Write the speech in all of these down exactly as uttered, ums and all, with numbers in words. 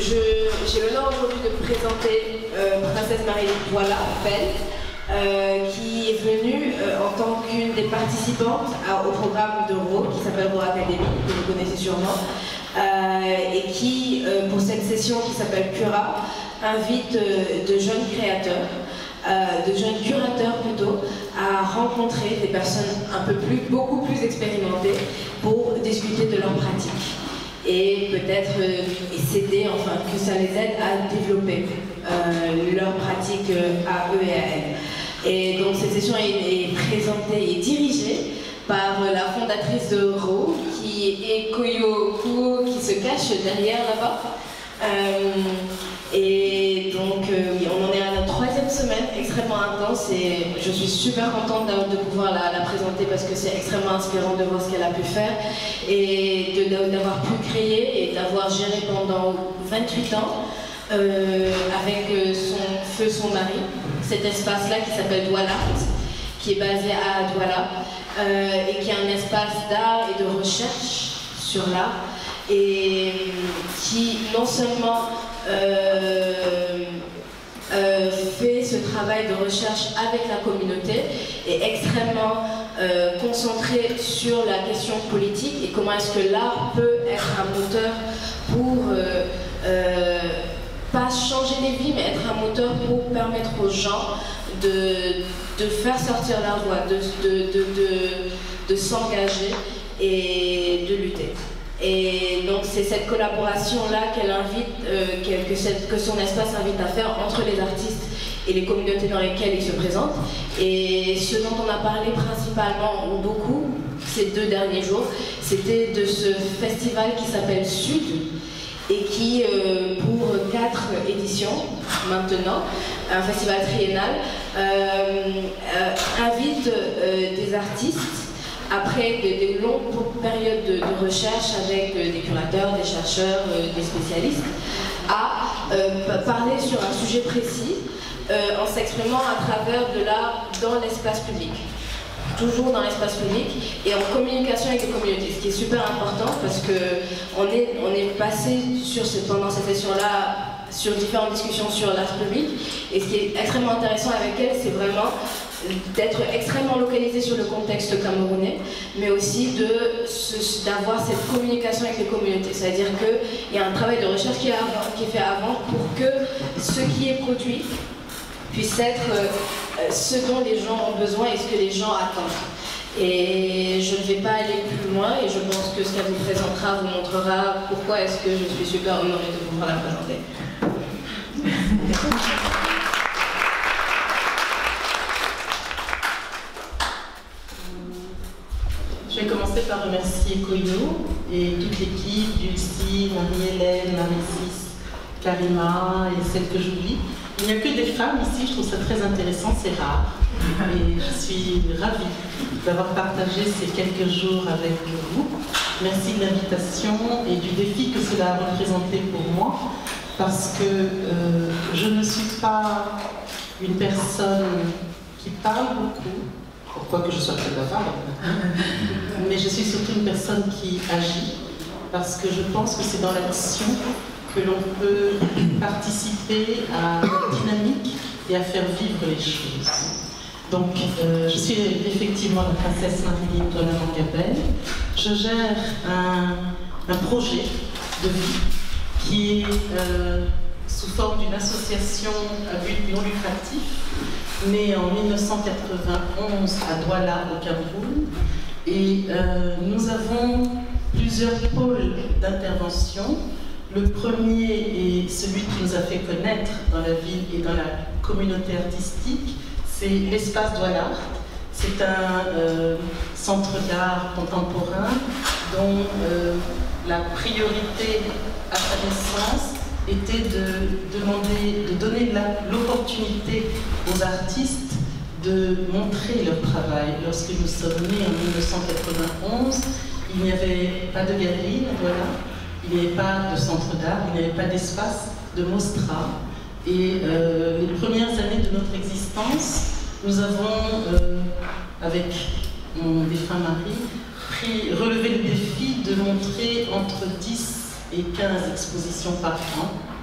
j'ai l'honneur aujourd'hui de vous présenter euh, Princesse Marie-Lise Douala, euh, qui est venue euh, en tant qu'une des participantes à, au programme de Raw, qui s'appelle Raw Academy, que vous connaissez sûrement, euh, et qui, euh, pour cette session qui s'appelle Cura, invite euh, de jeunes créateurs, euh, de jeunes curateurs plutôt, à rencontrer des personnes un peu plus, beaucoup plus expérimentées pour discuter de leurs pratiques. Et peut-être euh, s'aider, enfin que ça les aide à développer euh, leurs pratiques euh, à eux et à elles. Et donc cette session est, est présentée et dirigée par euh, la fondatrice de Raw, qui est Koyo Kuo, qui se cache derrière là-bas. Euh, et donc euh, oui, on en est à la troisième semaine, extrêmement intense, et je suis super contente de, de pouvoir la, la présenter parce que c'est extrêmement inspirant de voir ce qu'elle a pu faire et d'avoir pu créer et d'avoir géré pendant vingt-huit ans euh, avec son feu, son mari, cet espace-là qui s'appelle Douala, qui est basé à Douala euh, et qui est un espace d'art et de recherche sur l'art, et qui non seulement euh, euh, fait ce travail de recherche avec la communauté, est extrêmement euh, concentré sur la question politique et comment est-ce que l'art peut être un moteur pour euh, euh, pas changer les vies, mais être un moteur pour permettre aux gens de, de faire sortir leur voix, de, de, de, de, de s'engager et de lutter. Et donc c'est cette collaboration-là qu'elle invite, euh, que, que, cette, que son espace invite à faire entre les artistes et les communautés dans lesquelles ils se présentent. Et ce dont on a parlé principalement, ou beaucoup, ces deux derniers jours, c'était de ce festival qui s'appelle Sud, et qui, euh, pour quatre éditions maintenant, un festival triennal, euh, euh, invite euh, des artistes après des, des longues périodes de, de recherche avec euh, des curateurs, des chercheurs, euh, des spécialistes, à euh, parler sur un sujet précis euh, en s'exprimant à travers de l'art dans l'espace public. Toujours dans l'espace public et en communication avec les communautés, ce qui est super important parce qu'on est, on est passé sur ce, pendant cette session-là sur différentes discussions sur l'art public, et ce qui est extrêmement intéressant avec elle, c'est vraiment d'être extrêmement localisé sur le contexte camerounais, mais aussi d'avoir cette communication avec les communautés. C'est-à-dire qu'il y a un travail de recherche qui est, avant, qui est fait avant pour que ce qui est produit puisse être euh, ce dont les gens ont besoin et ce que les gens attendent. Et je ne vais pas aller plus loin, et je pense que ce qu'elle vous présentera vous montrera pourquoi est-ce que je suis super honorée de pouvoir la présenter. Je vais commencer par remercier Koyo et toute l'équipe, Dulcie, Marie-Hélène, Marie-Cis, Karima et celles que j'oublie. Il n'y a que des femmes ici, je trouve ça très intéressant, c'est rare. Et je suis ravie d'avoir partagé ces quelques jours avec vous. Merci de l'invitation et du défi que cela a représenté pour moi, parce que euh, je ne suis pas une personne qui parle beaucoup, pourquoi que je sois très bavarde, mais je suis surtout une personne qui agit, parce que je pense que c'est dans l'action que l'on peut participer à la dynamique et à faire vivre les choses. Donc, euh, je suis effectivement la princesse Marie-Lise Douala. Je gère un, un projet de vie qui est euh, sous forme d'une association à but non lucratif, née en mille neuf cent quatre-vingt-onze à Douala, au Cameroun. Et euh, nous avons plusieurs pôles d'intervention. Le premier est celui qui nous a fait connaître dans la ville et dans la communauté artistique, c'est l'espace Douala. C'est un euh, centre d'art contemporain dont euh, la priorité à sa naissance était de demander, de donner l'opportunité aux artistes de montrer leur travail. Lorsque nous sommes nés en mille neuf cent quatre-vingt-onze, il n'y avait pas de galerie à Douala. Il n'y avait pas de centre d'art, il n'y avait pas d'espace de mostra. Et euh, les premières années de notre existence, nous avons, euh, avec mon défunt mari, pris, relevé le défi de montrer entre dix et quinze expositions par an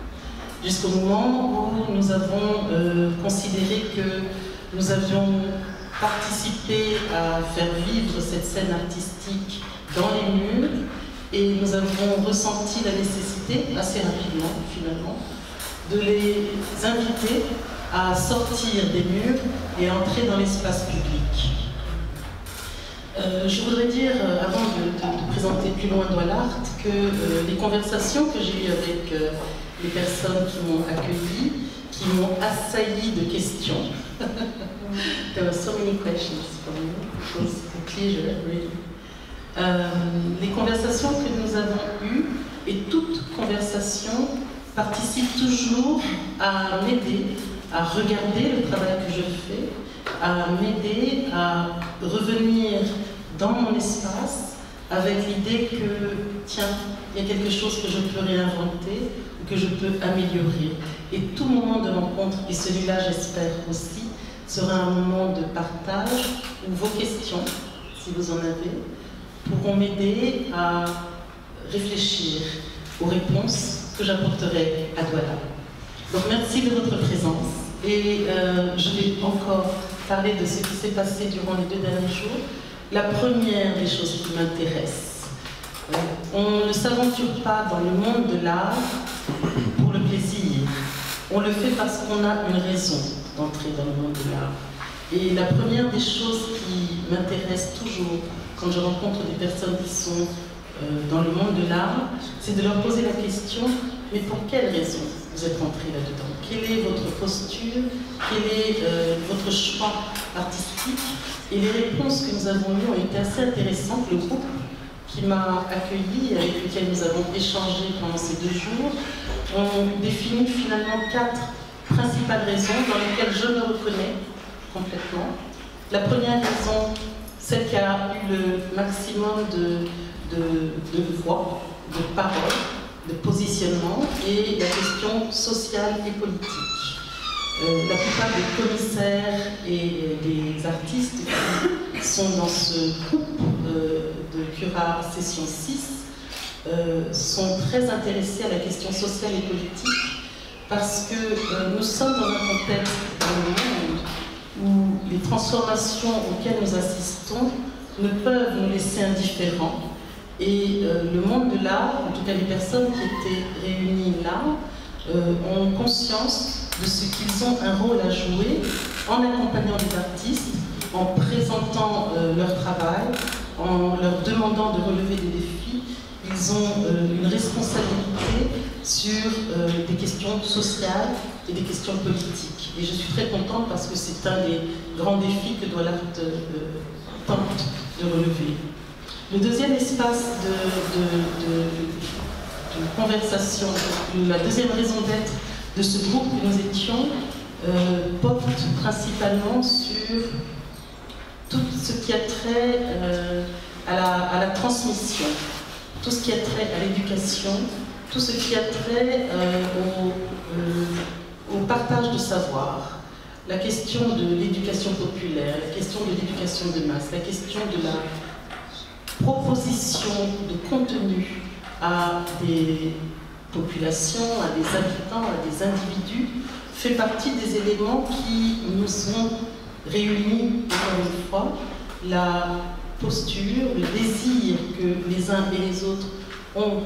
jusqu'au moment où nous avons euh, considéré que nous avions participé à faire vivre cette scène artistique dans les murs, et nous avons ressenti la nécessité, assez rapidement finalement, de les inviter à sortir des murs et à entrer dans l'espace public. Euh, je voudrais dire, euh, avant de, de, de présenter plus loin Douala Art, que euh, les conversations que j'ai eues avec euh, les personnes qui m'ont accueilli, qui m'ont assailli de questions. There were so many questions from you. It was a pleasure, really. Euh, les conversations que nous avons eues, et toute conversation participe toujours à m'aider à regarder le travail que je fais, à m'aider à revenir dans mon espace avec l'idée que, tiens, il y a quelque chose que je peux réinventer ou que je peux améliorer. Et tout moment de rencontre, et celui-là j'espère aussi, sera un moment de partage où vos questions, si vous en avez, pourront m'aider à réfléchir aux réponses que j'apporterai à Douala. Donc merci de votre présence. Et euh, je vais encore parler de ce qui s'est passé durant les deux derniers jours. La première des choses qui m'intéresse, euh, on ne s'aventure pas dans le monde de l'art pour le plaisir. On le fait parce qu'on a une raison d'entrer dans le monde de l'art. Et la première des choses qui m'intéresse toujours quand je rencontre des personnes qui sont euh, dans le monde de l'art, c'est de leur poser la question, mais pour quelle raison vous êtes rentré là-dedans? Quelle est votre posture? Quel est euh, votre choix artistique? Et les réponses que nous avons eues ont été assez intéressantes. Le groupe qui m'a accueilli, avec lequel nous avons échangé pendant ces deux jours, ont défini finalement quatre principales raisons dans lesquelles je me reconnais complètement. La première raison, celle qui a eu le maximum de, de, de voix, de parole, de positionnement, et la question sociale et politique. Euh, la plupart des commissaires et des artistes qui sont dans ce groupe euh, de Cura Session six euh, sont très intéressés à la question sociale et politique parce que euh, nous sommes dans un contexte dans le monde où les transformations auxquelles nous assistons ne peuvent nous laisser indifférents. Et euh, le monde de l'art, en tout cas les personnes qui étaient réunies là, euh, ont conscience de ce qu'ils ont un rôle à jouer en accompagnant les artistes, en présentant euh, leur travail, en leur demandant de relever des défis. Ils ont euh, une responsabilité sur euh, des questions sociales et des questions politiques. Et je suis très contente parce que c'est un des grands défis que Douala Art euh, tente de relever. Le deuxième espace de, de, de, de conversation, la deuxième raison d'être de ce groupe que nous étions, euh, porte principalement sur tout ce qui a trait euh, à, la, à la transmission, tout ce qui a trait à l'éducation, tout ce qui a trait euh, au, euh, au partage de savoir, la question de l'éducation populaire, la question de l'éducation de masse, la question de la proposition de contenu à des populations, à des habitants, à des individus, fait partie des éléments qui nous ont réunis, encore une fois, la posture, le désir que les uns et les autres ont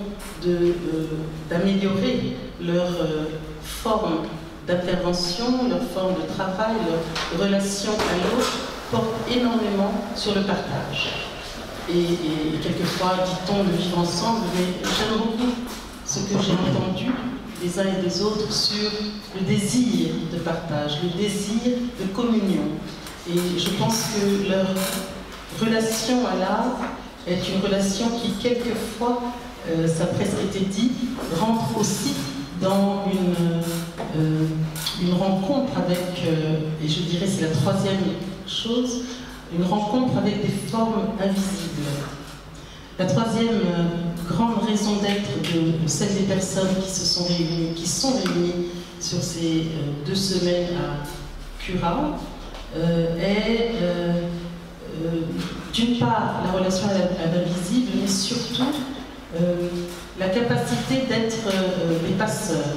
d'améliorer de, euh, leur euh, forme d'intervention, leur forme de travail, leur relation à l'autre, porte énormément sur le partage. Et, et quelquefois, dit-on de vivre ensemble, mais j'aime beaucoup ce que j'ai entendu des uns et des autres sur le désir de partage, le désir de communion. Et je pense que leur relation à l'art est une relation qui, quelquefois, euh, ça a presque été dit, rentre aussi dans une, euh, une rencontre avec, euh, et je dirais c'est la troisième chose, une rencontre avec des formes invisibles. La troisième euh, grande raison d'être de, de celle des personnes qui se sont réunies, qui sont réunies sur ces euh, deux semaines à Cura euh, est euh, euh, d'une part la relation à l'invisible, mais surtout euh, la capacité d'être euh, des passeurs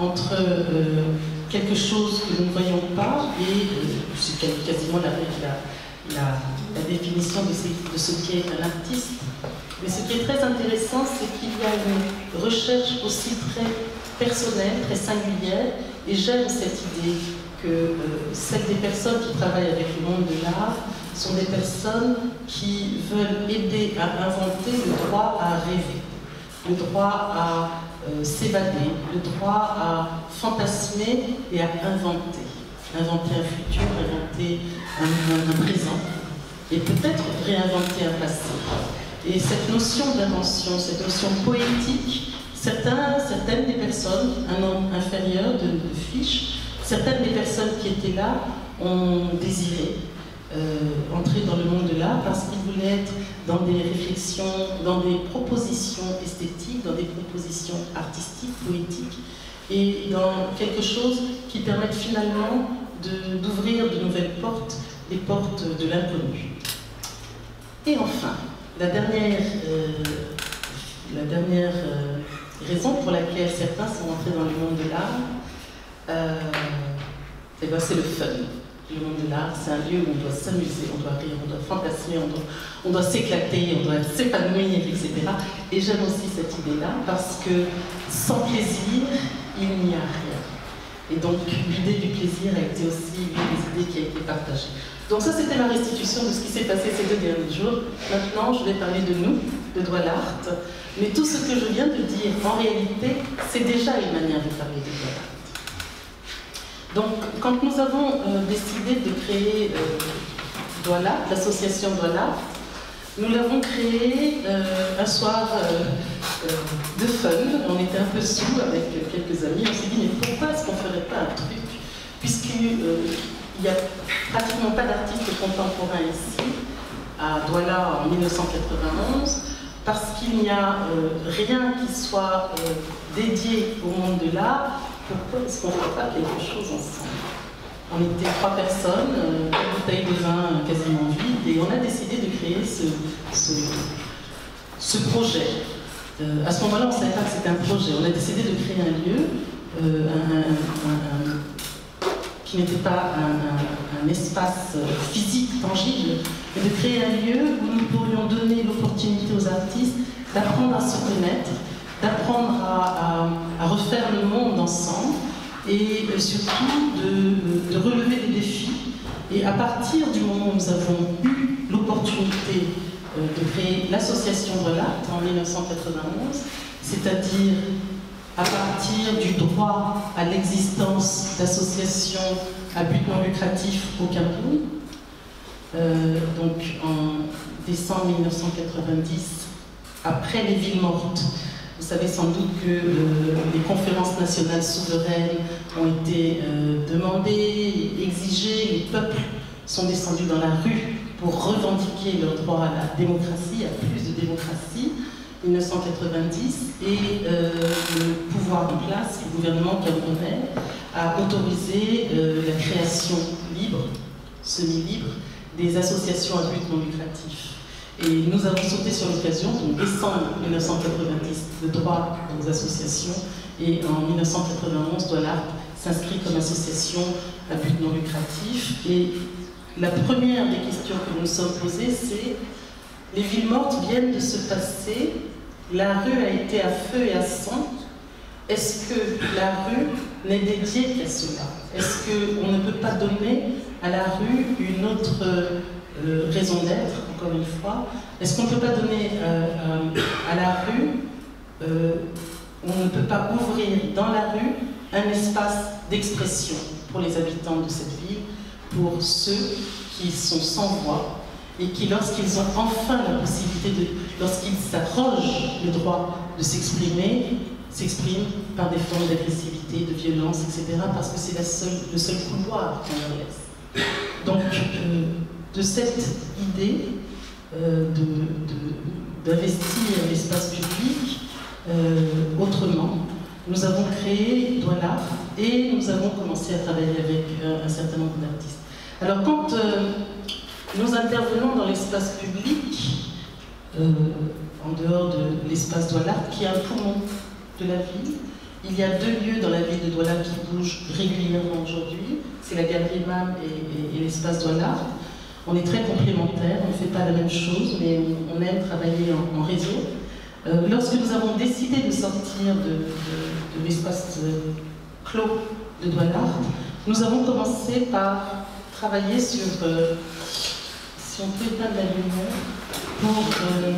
entre euh, quelque chose que nous ne voyons pas et euh, c'est quasiment la, la, la, la définition de ce, de ce qu'est un artiste. Mais ce qui est très intéressant, c'est qu'il y a une recherche aussi très personnelle, très singulière, et j'aime cette idée que euh, celles des personnes qui travaillent avec le monde de l'art sont des personnes qui veulent aider à inventer le droit à rêver, le droit à euh, s'évader, le droit à fantasmer et à inventer. Inventer un futur, inventer un, un présent, et peut-être réinventer un passé. Et cette notion d'invention, cette notion poétique, certains, certaines des personnes, un nombre inférieur de, de fiches, certaines des personnes qui étaient là ont désiré euh, entrer dans le monde de l'art parce qu'ils voulaient être dans des réflexions, dans des propositions esthétiques, dans des propositions artistiques, poétiques, et dans quelque chose qui permette finalement d'ouvrir de, de nouvelles portes, les portes de l'inconnu. Et enfin, la dernière, euh, la dernière euh, raison pour laquelle certains sont entrés dans le monde de l'art, euh, eh ben c'est le fun. Le monde de l'art, c'est un lieu où on doit s'amuser, on doit rire, on doit fantasmer, on doit, on doit s'éclater, on doit s'épanouir, et cetera. Et j'aime aussi cette idée-là parce que sans plaisir, il n'y a rien. Et donc l'idée du plaisir a été aussi une des idées qui a été partagée. Donc ça, c'était ma restitution de ce qui s'est passé ces deux derniers jours. Maintenant, je vais parler de nous, de Dwalart. Mais tout ce que je viens de dire, en réalité, c'est déjà une manière de parler de Dwalart. Donc, quand nous avons euh, décidé de créer euh, Dwalart, l'association Dwalart, nous l'avons créé euh, un soir euh, euh, de fun. On était un peu sous avec quelques amis. On s'est dit, mais pourquoi est-ce qu'on ne ferait pas un truc, puisqu'il euh, n'y a pratiquement pas d'artistes contemporains ici, à Douala en mille neuf cent quatre-vingt-onze, parce qu'il n'y a euh, rien qui soit euh, dédié au monde de l'art. Pourquoi est-ce qu'on ne fait pas quelque chose ensemble? On était trois personnes, euh, une bouteille de vin quasiment vide, et on a décidé de créer ce, ce, ce projet. Euh, à ce moment-là, on ne savait pas que c'était un projet. On a décidé de créer un lieu euh, un, un, un, qui n'était pas un, un, un espace physique, tangible, mais de créer un lieu où nous pourrions donner l'opportunité aux artistes d'apprendre à se connaître, d'apprendre à, à, à refaire le monde ensemble et surtout de, de relever des défis. Et à partir du moment où nous avons eu l'opportunité de créer l'association Dwalart en mille neuf cent quatre-vingt-onze, c'est-à-dire à partir du droit à l'existence d'associations à but non lucratif au Cameroun, euh, donc en décembre mille neuf cent quatre-vingt-dix, après les villes mortes. Vous savez sans doute que euh, les conférences nationales souveraines ont été euh, demandées, exigées, les peuples sont descendus dans la rue pour revendiquer leur droit à la démocratie, à plus de démocratie, mille neuf cent quatre-vingt-dix, et euh, le pouvoir en place, le gouvernement camerounais, a autorisé euh, la création libre, semi-libre, des associations à but non lucratif. Et nous avons sauté sur l'occasion, donc décembre mille neuf cent quatre-vingt-dix, le droit aux associations, et en mille neuf cent quatre-vingt-onze, Dwalart s'inscrit comme association à but non lucratif. Et la première des questions que nous nous sommes posées, c'est les villes mortes viennent de se passer, la rue a été à feu et à sang. Est-ce que la rue n'est dédiée qu'à cela? Est-ce qu'on ne peut pas donner à la rue une autre euh, raison d'être, encore une fois? Est-ce qu'on ne peut pas donner euh, euh, à la rue, euh, on ne peut pas ouvrir dans la rue un espace d'expression pour les habitants de cette ville, pour ceux qui sont sans voix et qui, lorsqu'ils ont enfin la possibilité de, lorsqu'ils s'arrogent le droit de s'exprimer, s'expriment par des formes d'agressivité, de violence, et cetera, parce que c'est le seul couloir qu'on leur laisse. Donc, euh, de cette idée euh, d'investir l'espace public euh, autrement, nous avons créé Dwalart et nous avons commencé à travailler avec euh, un certain nombre d'artistes. Alors, quand euh, nous intervenons dans l'espace public, euh, en dehors de l'espace Dwalart, qui est un poumon de la ville, Il y a deux lieux dans la ville de Douala qui bougent régulièrement aujourd'hui. C'est la Galerie Mam et, et, et l'espace Douala. On est très complémentaires, on ne fait pas la même chose, mais on, on aime travailler en, en réseau. Euh, lorsque nous avons décidé de sortir de, de, de l'espace euh, clos de Douala, nous avons commencé par travailler sur, euh, si on peut éteindre la lumière, pour... Euh,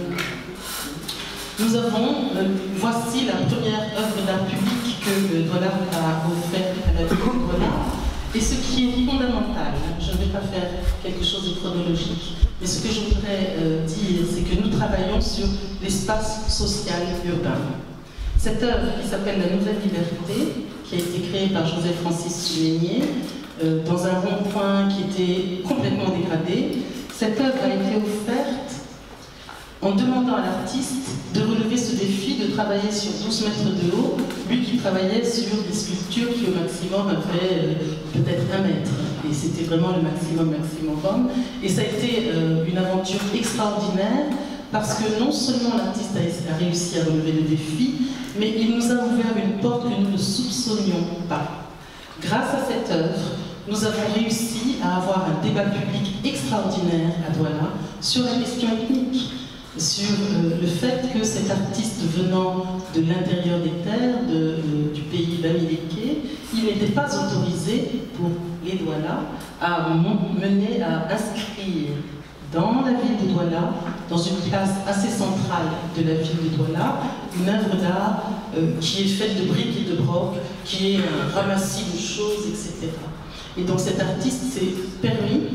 nous avons, euh, voici la première œuvre d'art public que euh, Douala a offerte à la ville de Douala. Et ce qui est fondamental, je ne vais pas faire quelque chose de chronologique, mais ce que je voudrais euh, dire, c'est que nous travaillons sur l'espace social urbain. Cette œuvre qui s'appelle La Nouvelle Liberté, qui a été créée par Joseph-Francis Suménier, euh, dans un rond-point qui était complètement dégradé, cette œuvre a été offerte en demandant à l'artiste de relever ce défi de travailler sur douze mètres de haut, lui qui travaillait sur des sculptures qui au maximum avaient euh, peut-être un mètre. Et c'était vraiment le maximum, maximum. Et ça a été euh, une aventure extraordinaire parce que non seulement l'artiste a, a réussi à relever le défi, mais il nous a ouvert une porte que nous ne soupçonnions pas. Grâce à cette œuvre, nous avons réussi à avoir un débat public extraordinaire à Douala sur la question ethnique, sur euh, le fait que cet artiste venant de l'intérieur des terres, de, euh, du pays bamileke, il n'était pas autorisé pour les Douala à mener, à inscrire dans la ville de Douala, dans une place assez centrale de la ville de Douala, une œuvre d'art euh, qui est faite de briques et de brocs, qui est un ramassis de choses, et cetera. Et donc cet artiste s'est permis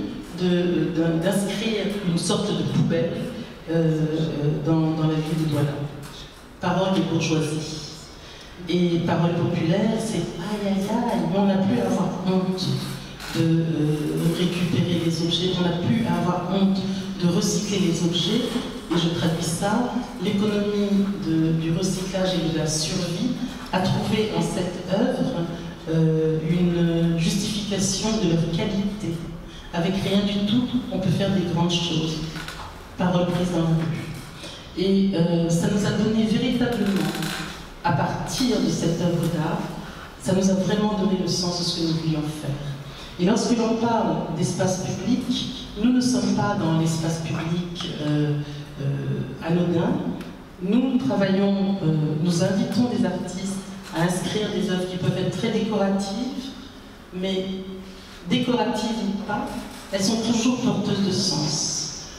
d'inscrire une sorte de poubelle Euh, dans, dans la ville de Douala. Parole et bourgeoisie. Et parole populaire, c'est aïe aïe aïe, mais on n'a plus à avoir honte de euh, récupérer les objets, on n'a plus à avoir honte de recycler les objets. Et je traduis ça, l'économie du recyclage et de la survie a trouvé en cette œuvre euh, une justification de leur qualité. Avec rien du tout, on peut faire des grandes choses. Parole prise dans la rue. Et euh, ça nous a donné véritablement, à partir de cette œuvre d'art, ça nous a vraiment donné le sens de ce que nous voulions faire. Et lorsque l'on parle d'espace public, nous ne sommes pas dans l'espace public euh, euh, anodin. Nous travaillons, euh, nous invitons des artistes à inscrire des œuvres qui peuvent être très décoratives, mais décoratives ou pas, elles sont toujours porteuses de sens.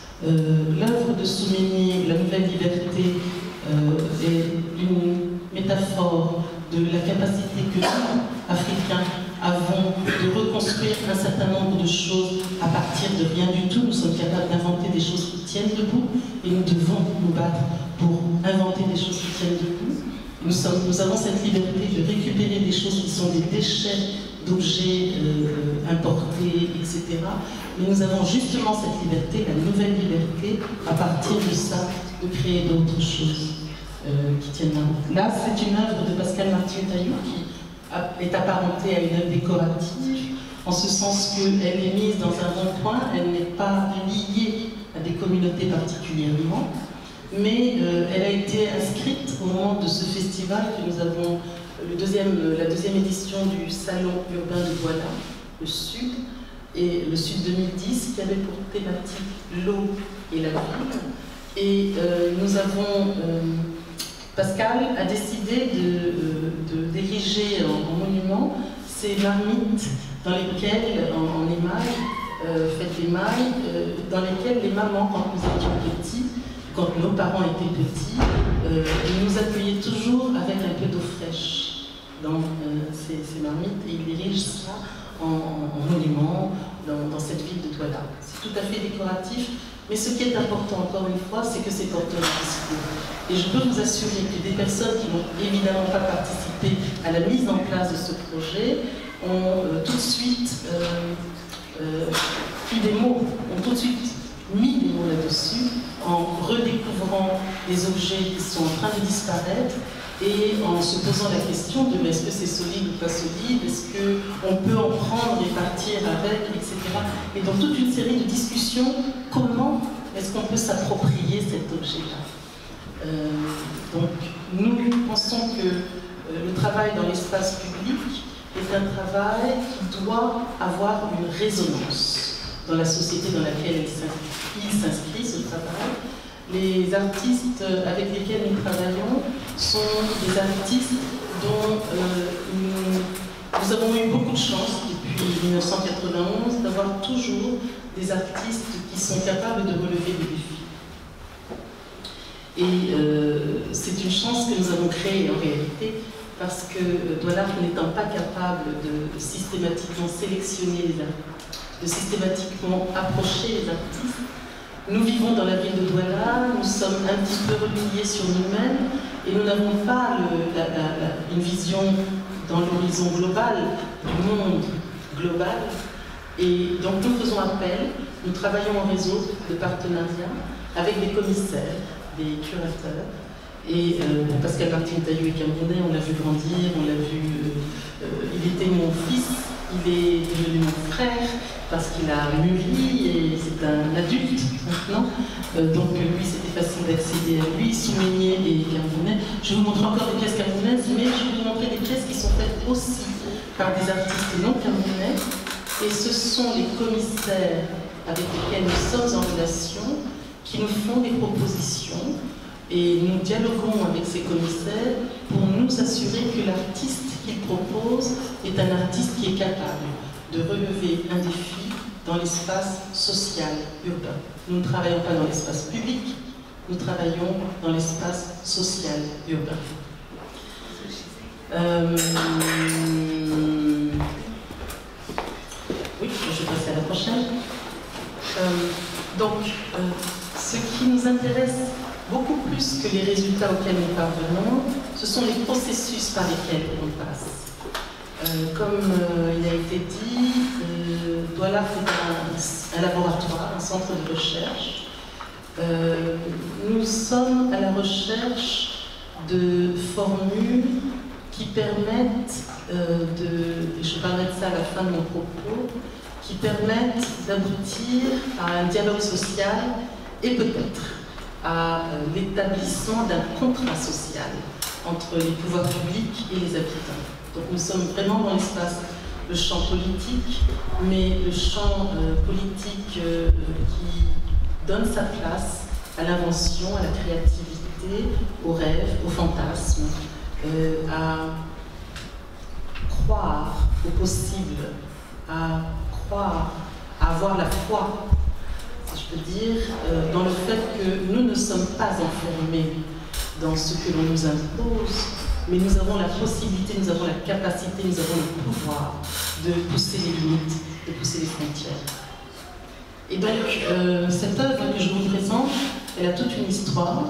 Euh, L'œuvre de Souménier, La Nouvelle Liberté, euh, est une métaphore de la capacité que nous, Africains, avons de reconstruire un certain nombre de choses à partir de rien du tout. Nous sommes capables d'inventer des choses qui tiennent debout et nous devons nous battre pour inventer des choses qui tiennent debout. Nous, sommes, nous avons cette liberté de récupérer des choses qui sont des déchets d'objets euh, importés, et cetera. Mais nous avons justement cette liberté, la nouvelle liberté, à partir de ça, de créer d'autres choses euh, qui tiennent la route. Là, c'est une œuvre de Pascal Martin-Taillou qui est apparentée à une œuvre décorative, en ce sens qu'elle est mise dans un rond-point, elle n'est pas liée à des communautés particulièrement, mais euh, elle a été inscrite au moment de ce festival que nous avons, le deuxième, la deuxième édition du Salon urbain de Douala, le Sud, et le Sud deux mille dix, qui avait pour thématique l'eau et la ville. Et euh, nous avons, euh, Pascal a décidé de, de, d'ériger en, en monument ces marmites dans lesquelles, en, en émail, euh, faites d'émail, euh, dans lesquelles les mamans, quand nous étions petits, quand nos parents étaient petits, euh, ils nous accueillaient toujours avec un peu d'eau fraîche dans euh, ces, ces marmites, et ils érigent ça en, en monument dans, dans cette ville de Douala. C'est tout à fait décoratif, mais ce qui est important, encore une fois, c'est que c'est porteur de discours. Et je peux vous assurer que des personnes qui n'ont évidemment pas participé à la mise en place de ce projet ont euh, tout de suite euh, euh, eu des mots, ont tout de suite mis des mots là-dessus, en redécouvrant des objets qui sont en train de disparaître et en se posant la question de est-ce que c'est solide ou pas solide, est-ce qu'on peut en prendre et partir avec, et cetera. Et dans toute une série de discussions, comment est-ce qu'on peut s'approprier cet objet-là. euh, Donc, nous pensons que euh, le travail dans l'espace public est un travail qui doit avoir une résonance dans la société dans laquelle il s'inscrit, ce travail. Les artistes avec lesquels nous travaillons sont des artistes dont euh, nous, nous avons eu beaucoup de chance depuis mille neuf cent quatre-vingt-onze d'avoir toujours des artistes qui sont capables de relever des défis. Et euh, c'est une chance que nous avons créée en réalité, parce que Douala n'étant pas capable de systématiquement sélectionner les artistes, de systématiquement approcher les artistes, nous vivons dans la ville de Douala, nous sommes un petit peu repliés sur nous-mêmes et nous n'avons pas le, la, la, la, une vision dans l'horizon global, du monde global. Et donc nous faisons appel, nous travaillons en réseau de partenariat avec des commissaires, des curateurs. Et euh, Pascal Martin Taillou est camerounais, on l'a vu grandir, on l'a vu. Euh, euh, il était mon fils, il est devenu mon frère, parce qu'il a mûri et c'est un adulte maintenant. Euh, donc lui, c'était facile d'accéder à lui. Soumeigné et camerounais. Je vais vous montrer encore des pièces camerounaises, mais je vais vous montrer des pièces qui sont faites aussi par des artistes non camerounais. Et ce sont les commissaires avec lesquels nous sommes en relation qui nous font des propositions. Et nous dialoguons avec ces commissaires pour nous assurer que l'artiste qu'ils proposent est un artiste qui est capable de relever un défi dans l'espace social urbain. Nous ne travaillons pas dans l'espace public, nous travaillons dans l'espace social urbain. Euh... Oui, je vais passer à la prochaine. Euh, donc, euh, ce qui nous intéresse beaucoup plus que les résultats auxquels nous parvenons, ce sont les processus par lesquels on passe. Euh, comme euh, il a été dit, euh, Douala est un, un laboratoire, un centre de recherche. Euh, nous sommes à la recherche de formules qui permettent, euh, de, et je parlerai de ça à la fin de mon propos, qui permettent d'aboutir à un dialogue social et peut-être à euh, l'établissement d'un contrat social entre les pouvoirs publics et les habitants. Donc nous sommes vraiment dans l'espace, le champ politique, mais le champ euh, politique euh, qui donne sa place à l'invention, à la créativité, au rêve, au fantasme, euh, à croire au possible, à croire, à avoir la foi, si je peux dire, euh, dans le fait que nous ne sommes pas enfermés dans ce que l'on nous impose, mais nous avons la possibilité, nous avons la capacité, nous avons le pouvoir de pousser les limites, de pousser les frontières. Et donc, euh, cette œuvre que je vous présente, elle a toute une histoire.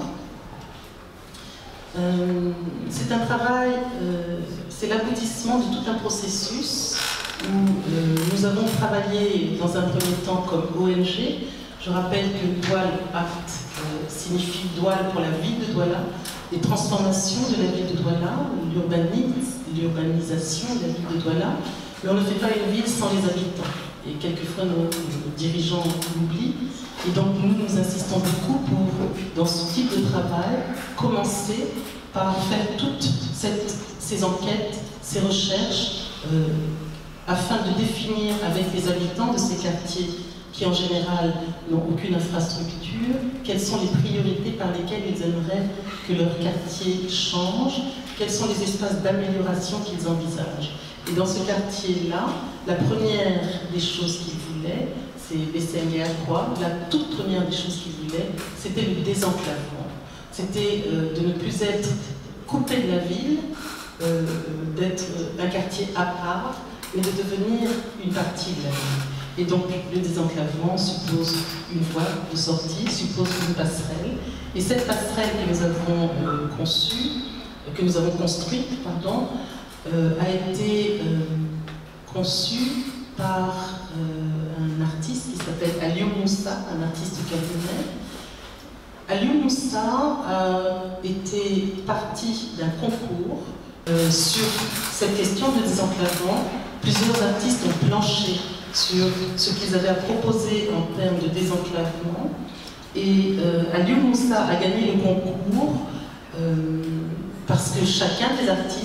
Euh, c'est un travail, euh, c'est l'aboutissement de tout un processus où euh, nous avons travaillé dans un premier temps comme O N G. Je rappelle que Douala Art euh, signifie Douala pour la ville de Douala, les transformations de la ville de Douala, l'urbanisation de la ville de Douala, mais on ne fait pas une ville sans les habitants. Et quelquefois nos, nos dirigeants l'oublient. Et donc nous, nous insistons beaucoup pour, dans ce type de travail, commencer par faire toutes cette, ces enquêtes, ces recherches, euh, afin de définir avec les habitants de ces quartiers qui en général n'ont aucune infrastructure, quelles sont les priorités par lesquelles ils aimeraient que leur quartier change, quels sont les espaces d'amélioration qu'ils envisagent. Et dans ce quartier-là, la première des choses qu'ils voulaient, c'est B C M G A trois, la toute première des choses qu'ils voulaient, c'était le désenclavement. C'était euh, de ne plus être coupé de la ville, euh, d'être un quartier à part, mais de devenir une partie de la ville. Et donc, le désenclavement suppose une voie de sortie, suppose une passerelle. Et cette passerelle que nous avons euh, conçue, que nous avons construite, pardon, euh, a été euh, conçue par euh, un artiste qui s'appelle Aliou Moussa, un artiste camerounais. Aliou Moussa a été parti d'un concours euh, sur cette question de désenclavement. Plusieurs artistes ont planché sur ce qu'ils avaient à proposer en termes de désenclavement. Et euh, Aliou Moussa a gagné le concours euh, parce que chacun des artistes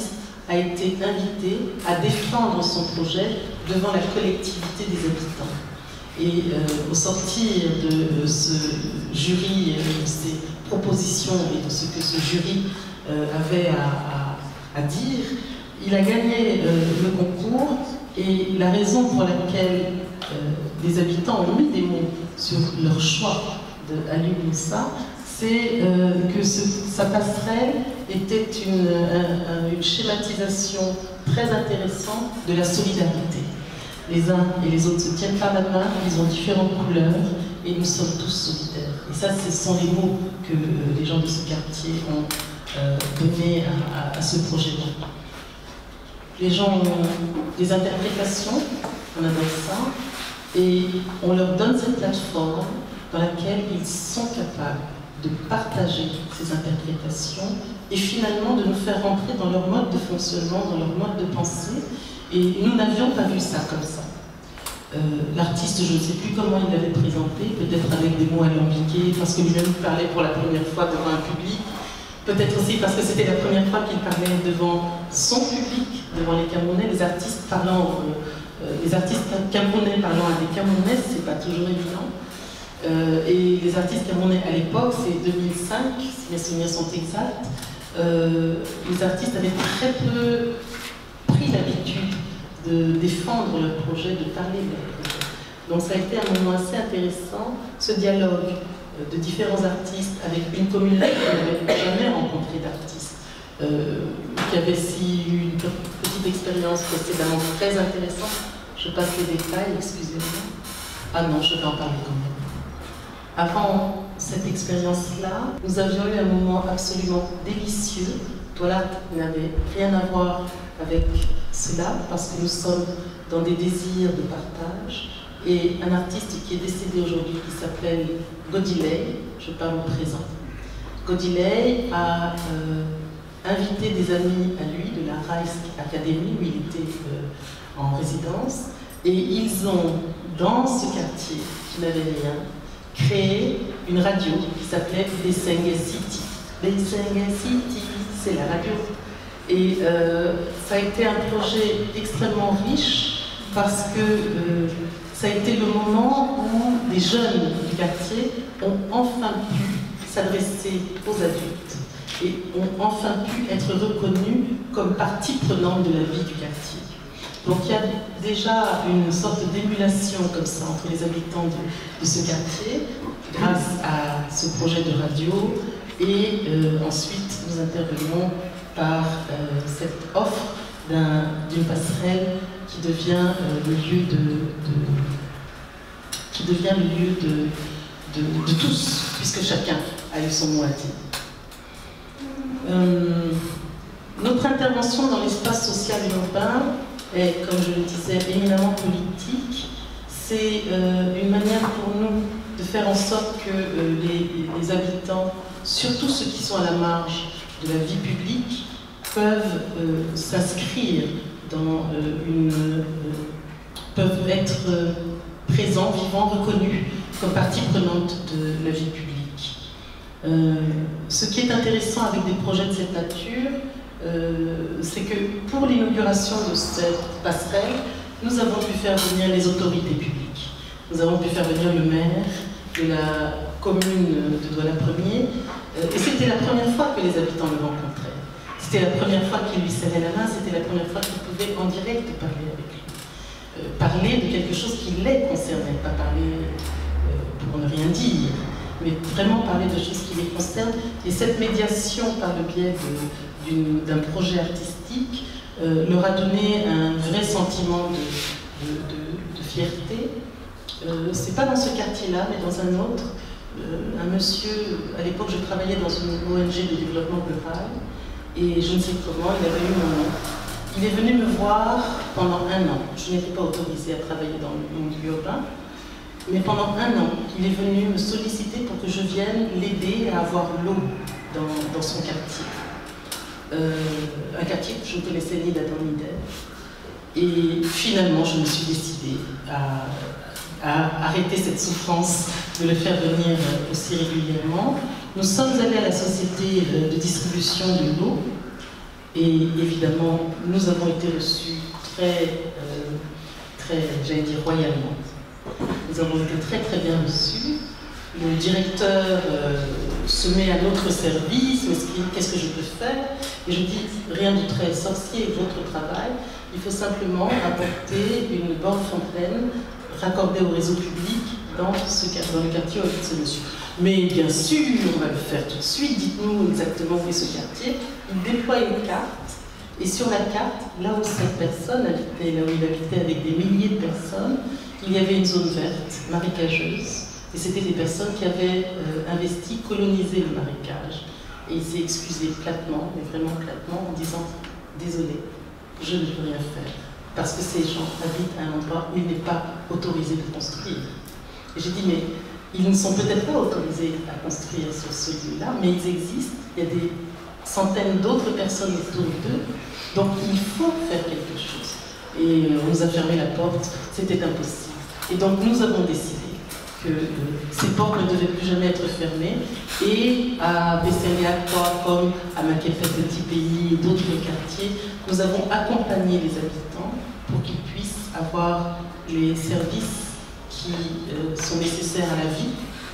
a été invité à défendre son projet devant la collectivité des habitants. Et euh, au sortir de euh, ce jury, euh, de ses propositions et de ce que ce jury euh, avait à, à, à dire, il a gagné euh, le concours, et la raison pour laquelle euh, les habitants ont mis des mots sur leur choix de Ali Moussa, c'est euh, que ce, sa passerelle était une, un, une schématisation très intéressante de la solidarité. Les uns et les autres se tiennent par la main, ils ont différentes couleurs, et nous sommes tous solidaires. Et ça, ce sont les mots que euh, les gens de ce quartier ont euh, donnés à, à, à ce projet-là. Les gens ont des interprétations, on adore ça, et on leur donne cette plateforme dans laquelle ils sont capables de partager ces interprétations et finalement de nous faire rentrer dans leur mode de fonctionnement, dans leur mode de pensée. Et nous n'avions pas vu ça comme ça. Euh, L'artiste, je ne sais plus comment il l'avait présenté, peut-être avec des mots alambiqués, parce que lui-même parlait pour la première fois devant un public, peut-être aussi parce que c'était la première fois qu'il parlait devant son public, devant les Camerounais, les artistes parlant, euh, euh, les artistes camerounais parlant à des Camerounais, c'est pas toujours évident. Euh, et les artistes camerounais à l'époque, c'est deux mille cinq, si mes souvenirs sont exacts, euh, les artistes avaient très peu pris l'habitude de défendre leur projet, de parler de leur projet. Donc ça a été un moment assez intéressant, ce dialogue de différents artistes avec une communauté qui n'avait jamais rencontré d'artistes, euh, qui avait aussi eu une petite expérience précédemment très intéressante. Je passe les détails, excusez-moi. Ah non, je vais en parler quand même. Avant cette expérience-là, nous avions eu un moment absolument délicieux. Voilà, n'avait rien à voir avec cela, parce que nous sommes dans des désirs de partage. Et un artiste qui est décédé aujourd'hui, qui s'appelle Godiley, je parle au présent. Godiley a euh, invité des amis à lui de la Rice Academy, où il était euh, en résidence, et ils ont, dans ce quartier qui n'avait rien, créé une radio qui s'appelait Bessengue City. Bessengue City, c'est la radio. Et euh, ça a été un projet extrêmement riche parce que euh, ça a été le moment où les jeunes du quartier ont enfin pu s'adresser aux adultes et ont enfin pu être reconnus comme partie prenante de la vie du quartier. Donc il y a déjà une sorte d'émulation comme ça entre les habitants de, de ce quartier grâce à ce projet de radio, et euh, ensuite nous intervenons par euh, cette offre d'une passerelle qui devient euh, le lieu de, de qui devient le lieu de, de, de tous, puisque chacun a eu son mot à dire. Euh, notre intervention dans l'espace social et urbain est, comme je le disais, éminemment politique. C'est euh, une manière pour nous de faire en sorte que euh, les, les habitants, surtout ceux qui sont à la marge de la vie publique, peuvent euh, s'inscrire dans euh, une... Euh, peuvent être euh, présents, vivants, reconnus comme partie prenante de la vie publique. Euh, ce qui est intéressant avec des projets de cette nature, euh, c'est que pour l'inauguration de cette passerelle, nous avons pu faire venir les autorités publiques. Nous avons pu faire venir le maire de la commune de Douala-Premier, euh, et c'était la première fois que les habitants le rencontraient. C'était la première fois qu'il lui serrait la main, c'était la première fois qu'il pouvait en direct parler avec lui. Euh, parler de quelque chose qui les concernait, pas parler euh, pour ne rien dire, mais vraiment parler de choses qui les concernent. Et cette médiation par le biais d'un projet artistique euh, leur a donné un vrai sentiment de, de, de, de fierté. Euh, c'est pas dans ce quartier-là, mais dans un autre. Euh, un monsieur, à l'époque je travaillais dans une O N G de développement rural, et je ne sais comment, il avait eu mon nom. Il est venu me voir pendant un an. Je n'étais pas autorisée à travailler dans le monde urbain, mais pendant un an, il est venu me solliciter pour que je vienne l'aider à avoir l'eau dans, dans son quartier. Euh, un quartier que je ne connaissais ni d'Adam ni d'Ève. Et finalement, je me suis décidée à, à arrêter cette souffrance de le faire venir aussi régulièrement. Nous sommes allés à la société de distribution de l'eau, Et évidemment, nous avons été reçus très, euh, très, j'allais dire royalement. Nous avons été très très bien reçus. Le directeur euh, se met à notre service, m'explique qu'est-ce que je peux faire. Et je dis, rien de très sorcier, votre travail. Il faut simplement apporter une borne fontaine raccordée au réseau public dans, ce, dans le quartier où habite ce monsieur. Mais bien sûr, on va le faire tout de suite. Dites-nous exactement où est ce quartier. Il déploie une carte. Et sur la carte, là où cette personne habitait, là où il habitait avec des milliers de personnes, il y avait une zone verte, marécageuse. Et c'était des personnes qui avaient euh, investi, colonisé le marécage. Et il s'est excusé platement, mais vraiment platement, en disant « Désolé, je ne peux rien faire. » Parce que ces gens habitent à un endroit où il n'est pas autorisé de construire. Et j'ai dit « Mais ils ne sont peut-être pas autorisés à construire sur ce lieu-là, mais ils existent. Il y a des centaines d'autres personnes autour d'eux. Donc il faut faire quelque chose. » Et on nous a fermé la porte, c'était impossible. Et donc nous avons décidé que euh, ces portes ne devaient plus jamais être fermées. Et à Bessériac-Croix, comme à Maquepet, Petit Pays et d'autres quartiers, nous avons accompagné les habitants pour qu'ils puissent avoir les services qui euh, sont nécessaires à la vie.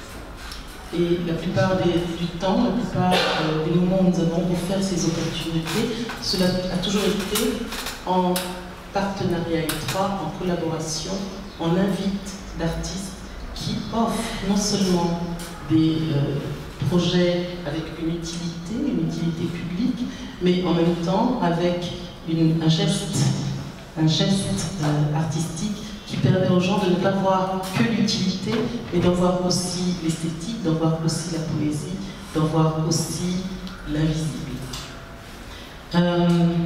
Et la plupart des, du temps, la plupart euh, des moments où nous avons offert ces opportunités, cela a toujours été en partenariat étroit, en collaboration. On invite d'artistes qui offrent non seulement des euh, projets avec une utilité, une utilité publique, mais en même temps avec une, un geste, un geste euh, artistique qui permet aux gens de ne pas voir que l'utilité, mais d'en voir aussi l'esthétique, d'en voir aussi la poésie, d'en voir aussi l'invisible. Euh,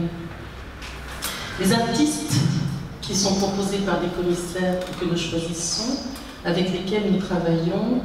les artistes qui sont proposés par des commissaires que nous choisissons, avec lesquels nous travaillons,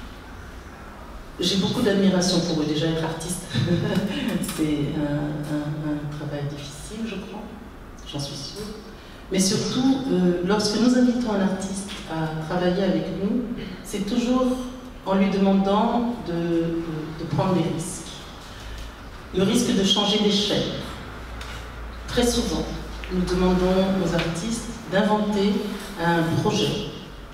j'ai beaucoup d'admiration pour eux. Déjà, être artiste, c'est un, un, un travail difficile, je crois, j'en suis sûre. Mais surtout, euh, lorsque nous invitons un artiste à travailler avec nous, c'est toujours en lui demandant de, de, de prendre des risques. Le risque de changer d'échelle. Très souvent, nous demandons aux artistes d'inventer un projet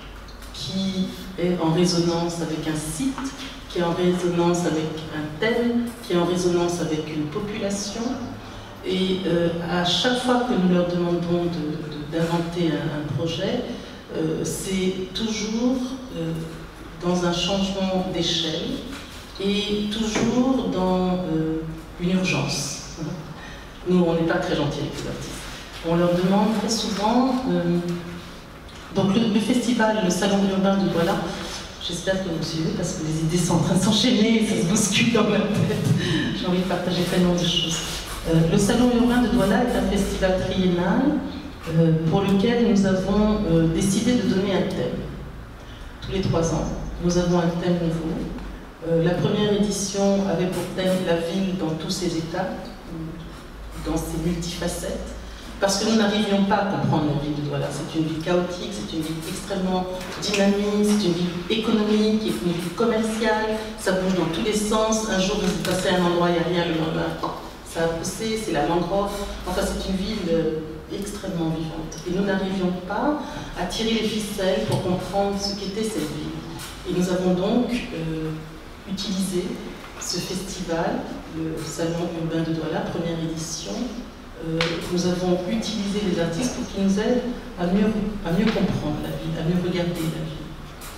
qui est en résonance avec un site, qui est en résonance avec un thème, qui est en résonance avec une population. Et euh, à chaque fois que nous leur demandons d'inventer de, de, un, un projet, euh, c'est toujours euh, dans un changement d'échelle et toujours dans euh, une urgence. Nous, on n'est pas très gentils avec les artistes. On leur demande très souvent... Euh, donc le, le festival, le salon urbain de Douala, j'espère que vous me suivez parce que les idées sont en train de s'enchaîner et ça se bouscule dans ma tête. J'ai envie de partager tellement de choses. Euh, le salon urbain de Douala est un festival triennal euh, pour lequel nous avons euh, décidé de donner un thème. Tous les trois ans, nous avons un thème nouveau. Euh, la première édition avait pour thème la ville dans tous ses états, dans ses multifacettes. Parce que nous n'arrivions pas à comprendre la ville de Douala. C'est une ville chaotique, c'est une ville extrêmement dynamique, c'est une ville économique, c'est une ville commerciale, ça bouge dans tous les sens. Un jour, vous passez à un endroit, il n'y a rien, le lendemain, ça a poussé, c'est la mangrove. Enfin, c'est une ville extrêmement vivante. Et nous n'arrivions pas à tirer les ficelles pour comprendre ce qu'était cette ville. Et nous avons donc euh, utilisé ce festival, le Salon urbain de Douala, première édition. Euh, nous avons utilisé les artistes pour qu'ils nous aident à mieux, à mieux comprendre la ville, à mieux regarder la ville.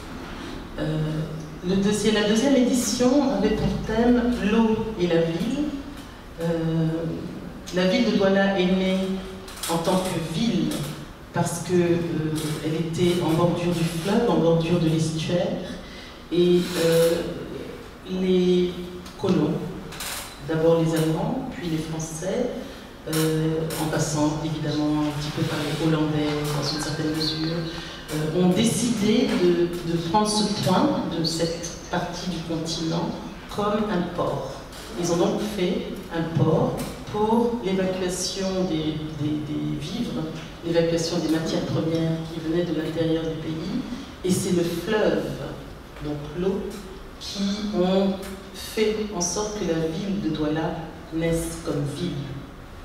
Euh, le deuxième, la deuxième édition avait pour thème l'eau et la ville. Euh, la ville de Douala est née en tant que ville parce qu'elle euh, était en bordure du fleuve, en bordure de l'estuaire. Et euh, les colons, d'abord les Allemands, puis les Français, Euh, en passant évidemment un petit peu par les Hollandais dans une certaine mesure, euh, ont décidé de, de prendre ce point de cette partie du continent comme un port. Ils ont donc fait un port pour l'évacuation des, des, des vivres, l'évacuation des matières premières qui venaient de l'intérieur du pays, et c'est le fleuve, donc l'eau, qui ont fait en sorte que la ville de Douala naisse comme ville.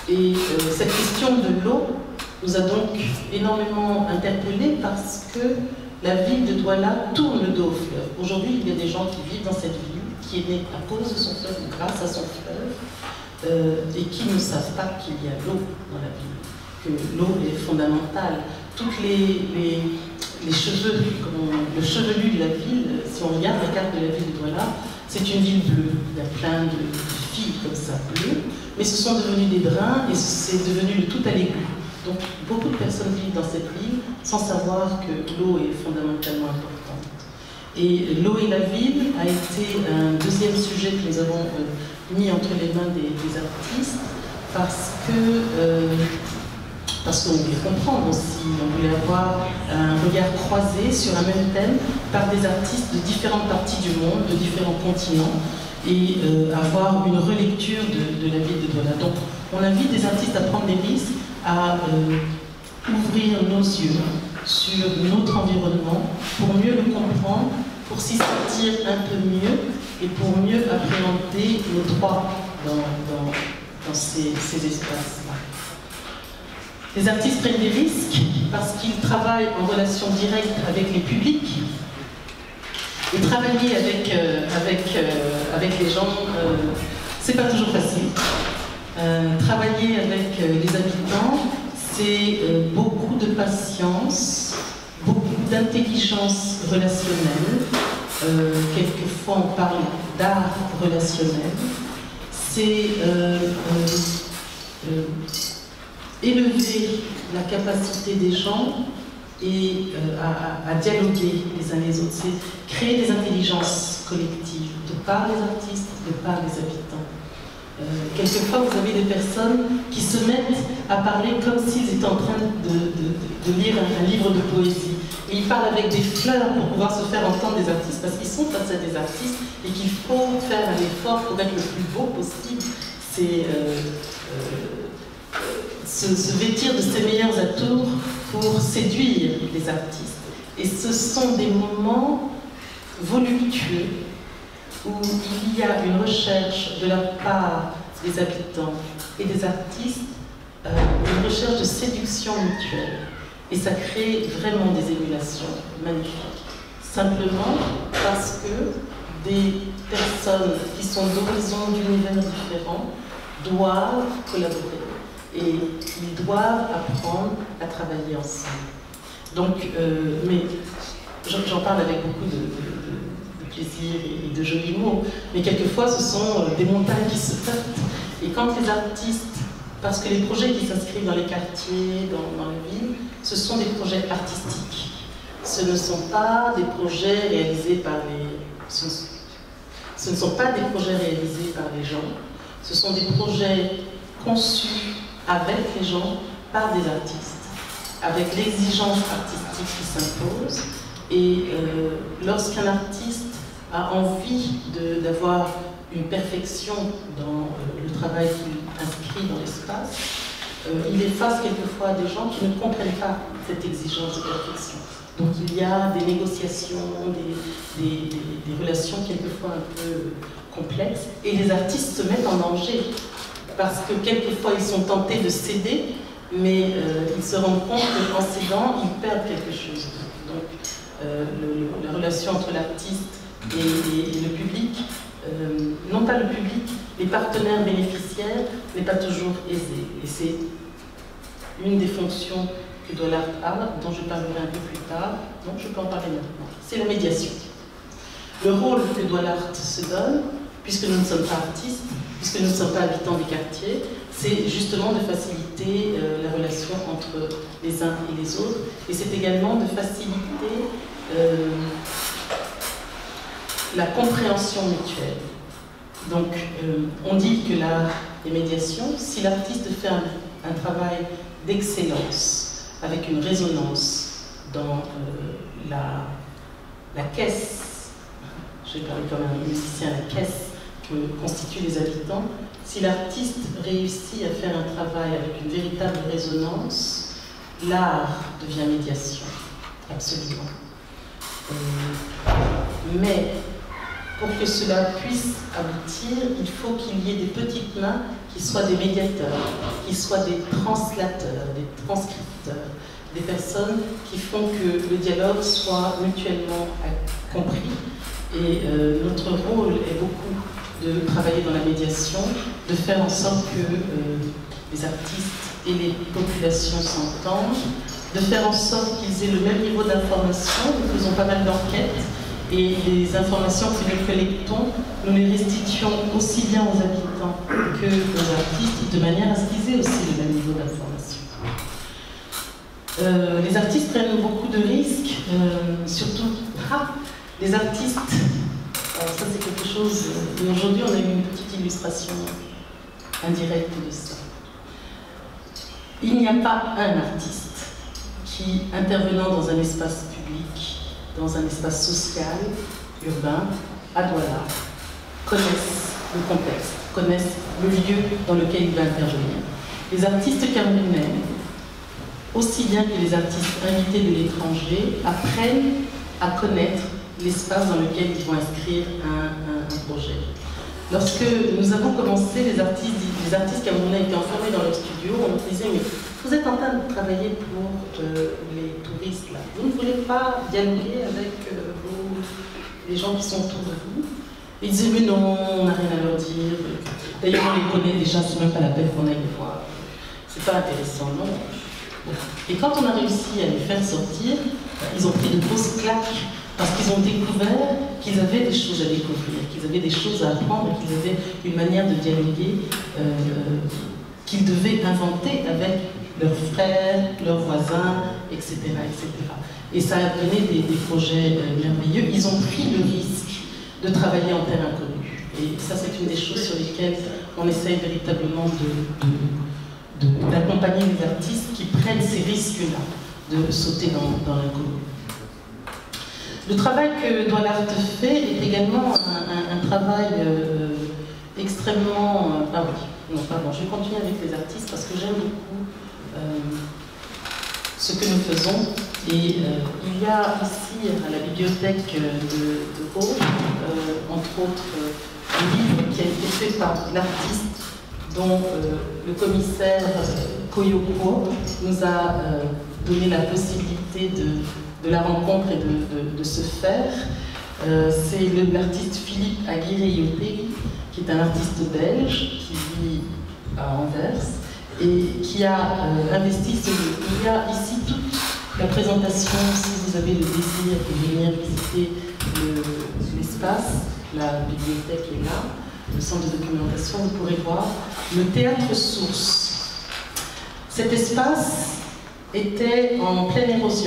Et euh, cette question de l'eau nous a donc énormément interpellés parce que la ville de Douala tourne le dos au fleuve. Aujourd'hui, il y a des gens qui vivent dans cette ville, qui est née à cause de son fleuve ou grâce à son fleuve, euh, et qui ne savent pas qu'il y a l'eau dans la ville, que l'eau est fondamentale. Toutes les, les, les cheveux, on, le chevelu de la ville, si on regarde la carte de la ville de Douala, c'est une ville bleue. Il y a plein de, de filles comme ça bleues, mais ce sont devenus des brins et c'est devenu le tout à l'égout. Donc beaucoup de personnes vivent dans cette ville sans savoir que l'eau est fondamentalement importante. Et l'eau et la ville a été un deuxième sujet que nous avons euh, mis entre les mains des, des artistes parce que euh, parce qu'on voulait comprendre aussi, on voulait avoir un regard croisé sur un même thème par des artistes de différentes parties du monde, de différents continents, et euh, avoir une relecture de, de la ville de Douala. Donc on invite des artistes à prendre des risques, à euh, ouvrir nos yeux sur notre environnement pour mieux le comprendre, pour s'y sentir un peu mieux et pour mieux appréhender nos droits dans, dans, dans ces, ces espaces-là. Les artistes prennent des risques parce qu'ils travaillent en relation directe avec les publics. Et travailler avec, euh, avec, euh, avec les gens, euh, c'est pas toujours facile. Euh, travailler avec euh, les habitants, c'est euh, beaucoup de patience, beaucoup d'intelligence relationnelle. Euh, quelquefois, on parle d'art relationnel. C'est euh, euh, euh, élever la capacité des gens et euh, à, à dialoguer les uns les autres. C'est créer des intelligences collectives, de par les artistes, de par les habitants. Euh, quelquefois, vous avez des personnes qui se mettent à parler comme s'ils étaient en train de, de, de lire un, un livre de poésie. Et ils parlent avec des fleurs pour pouvoir se faire entendre des artistes, parce qu'ils sont face à des artistes et qu'il faut faire un effort pour être le plus beau possible. C'est euh, euh, se, se vêtir de ses meilleurs atours pour séduire les artistes. Et ce sont des moments voluptueux où il y a une recherche de la part des habitants et des artistes, euh, une recherche de séduction mutuelle. Et ça crée vraiment des émulations magnifiques. Simplement parce que des personnes qui sont d'horizons d'univers différents doivent collaborer et ils doivent apprendre à travailler ensemble. Donc, euh, mais j'en parle avec beaucoup de, de, de plaisir et de jolis mots, mais quelquefois ce sont des montagnes qui se heurtent. Et quand les artistes, parce que les projets qui s'inscrivent dans les quartiers, dans, dans les villes, ce sont des projets artistiques. Ce ne sont pas des projets réalisés par les... Ce, ce ne sont pas des projets réalisés par les gens, ce sont des projets conçus avec les gens par des artistes, avec l'exigence artistique qui s'impose. Et euh, lorsqu'un artiste a envie d'avoir une perfection dans euh, le travail qu'il inscrit dans l'espace, euh, il est face quelquefois à des gens qui ne comprennent pas cette exigence de perfection. Donc il y a des négociations, des, des, des, des relations quelquefois un peu complexes, et les artistes se mettent en danger, parce que quelquefois ils sont tentés de céder, mais euh, ils se rendent compte qu'en cédant, ils perdent quelque chose. Donc euh, le, la relation entre l'artiste et, et, et le public, euh, non pas le public, les partenaires bénéficiaires, n'est pas toujours aisé. Et c'est une des fonctions que doit l'art A, dont je parlerai un peu plus tard, donc je peux en parler maintenant. C'est la médiation. Le rôle que doit l'art se donne, puisque nous ne sommes pas artistes, puisque nous ne sommes pas habitants des quartiers, c'est justement de faciliter euh, la relation entre les uns et les autres, et c'est également de faciliter euh, la compréhension mutuelle. Donc, euh, on dit que l'art est médiation. Si l'artiste fait un, un travail d'excellence, avec une résonance dans euh, la, la caisse, je vais parler comme un musicien, la caisse que constituent les habitants, si l'artiste réussit à faire un travail avec une véritable résonance, l'art devient médiation, absolument. Euh, mais pour que cela puisse aboutir, il faut qu'il y ait des petites mains qui soient des médiateurs, qui soient des translateurs, des transcripteurs, des personnes qui font que le dialogue soit mutuellement compris. Et euh, notre rôle est beaucoup de travailler dans la médiation, de faire en sorte que euh, les artistes et les populations s'entendent, de faire en sorte qu'ils aient le même niveau d'information. Nous faisons pas mal d'enquêtes et les informations que nous collectons, nous les restituons aussi bien aux habitants que aux artistes, de manière à ce qu'ils aient aussi le même niveau d'information. Euh, les artistes prennent beaucoup de risques, euh, surtout ah, les artistes. Alors ça c'est quelque chose, et aujourd'hui on a eu une petite illustration indirecte de ça. Il n'y a pas un artiste qui, intervenant dans un espace public, dans un espace social, urbain, à Douala, connaisse le contexte, connaisse le lieu dans lequel il va intervenir. Les artistes camerounais, aussi bien que les artistes invités de l'étranger, apprennent à connaître l'espace dans lequel ils vont inscrire un, un, un projet. Lorsque nous avons commencé, les artistes, les artistes camerounais étaient enfermés dans leur studio, on nous disait « mais vous êtes en train de travailler pour euh, les touristes là, vous ne voulez pas dialoguer avec euh, vos, les gens qui sont autour de vous ?» Ils disaient « mais non, on n'a rien à leur dire, d'ailleurs on les connaît déjà, c'est même pas la peine qu'on aille les voir, c'est pas intéressant, non ?» Et quand on a réussi à les faire sortir, ils ont pris de grosses claques parce qu'ils ont découvert qu'ils avaient des choses à découvrir, qu'ils avaient des choses à apprendre, qu'ils avaient une manière de dialoguer euh, qu'ils devaient inventer avec leurs frères, leurs voisins, et cetera, et cetera. Et ça a donné des, des projets euh, merveilleux. Ils ont pris le risque de travailler en terre inconnue. Et ça, c'est une des choses sur lesquelles on essaye véritablement de... de d'accompagner les artistes qui prennent ces risques-là, de sauter dans, dans l'inconnu. Le travail que Douala Art fait est également un, un, un travail euh, extrêmement... Euh, ah oui, non, pardon, je vais continuer avec les artistes parce que j'aime beaucoup euh, ce que nous faisons. Et euh, il y a ici, à la bibliothèque de, de Haut, euh, entre autres, euh, un livre qui a été fait par l'artiste dont euh, le commissaire euh, Koyoko nous a euh, donné la possibilité de, de la rencontre et de, de, de se faire. Euh, C'est l'artiste Philippe Aguirre-Yotegui, qui est un artiste belge, qui vit à Anvers, et qui a euh, investi ce livre. Il y a ici toute la présentation, si vous avez le désir de venir visiter l'espace, le, la bibliothèque est là. Le centre de documentation, vous pourrez voir le théâtre Source. Cet espace était en pleine érosion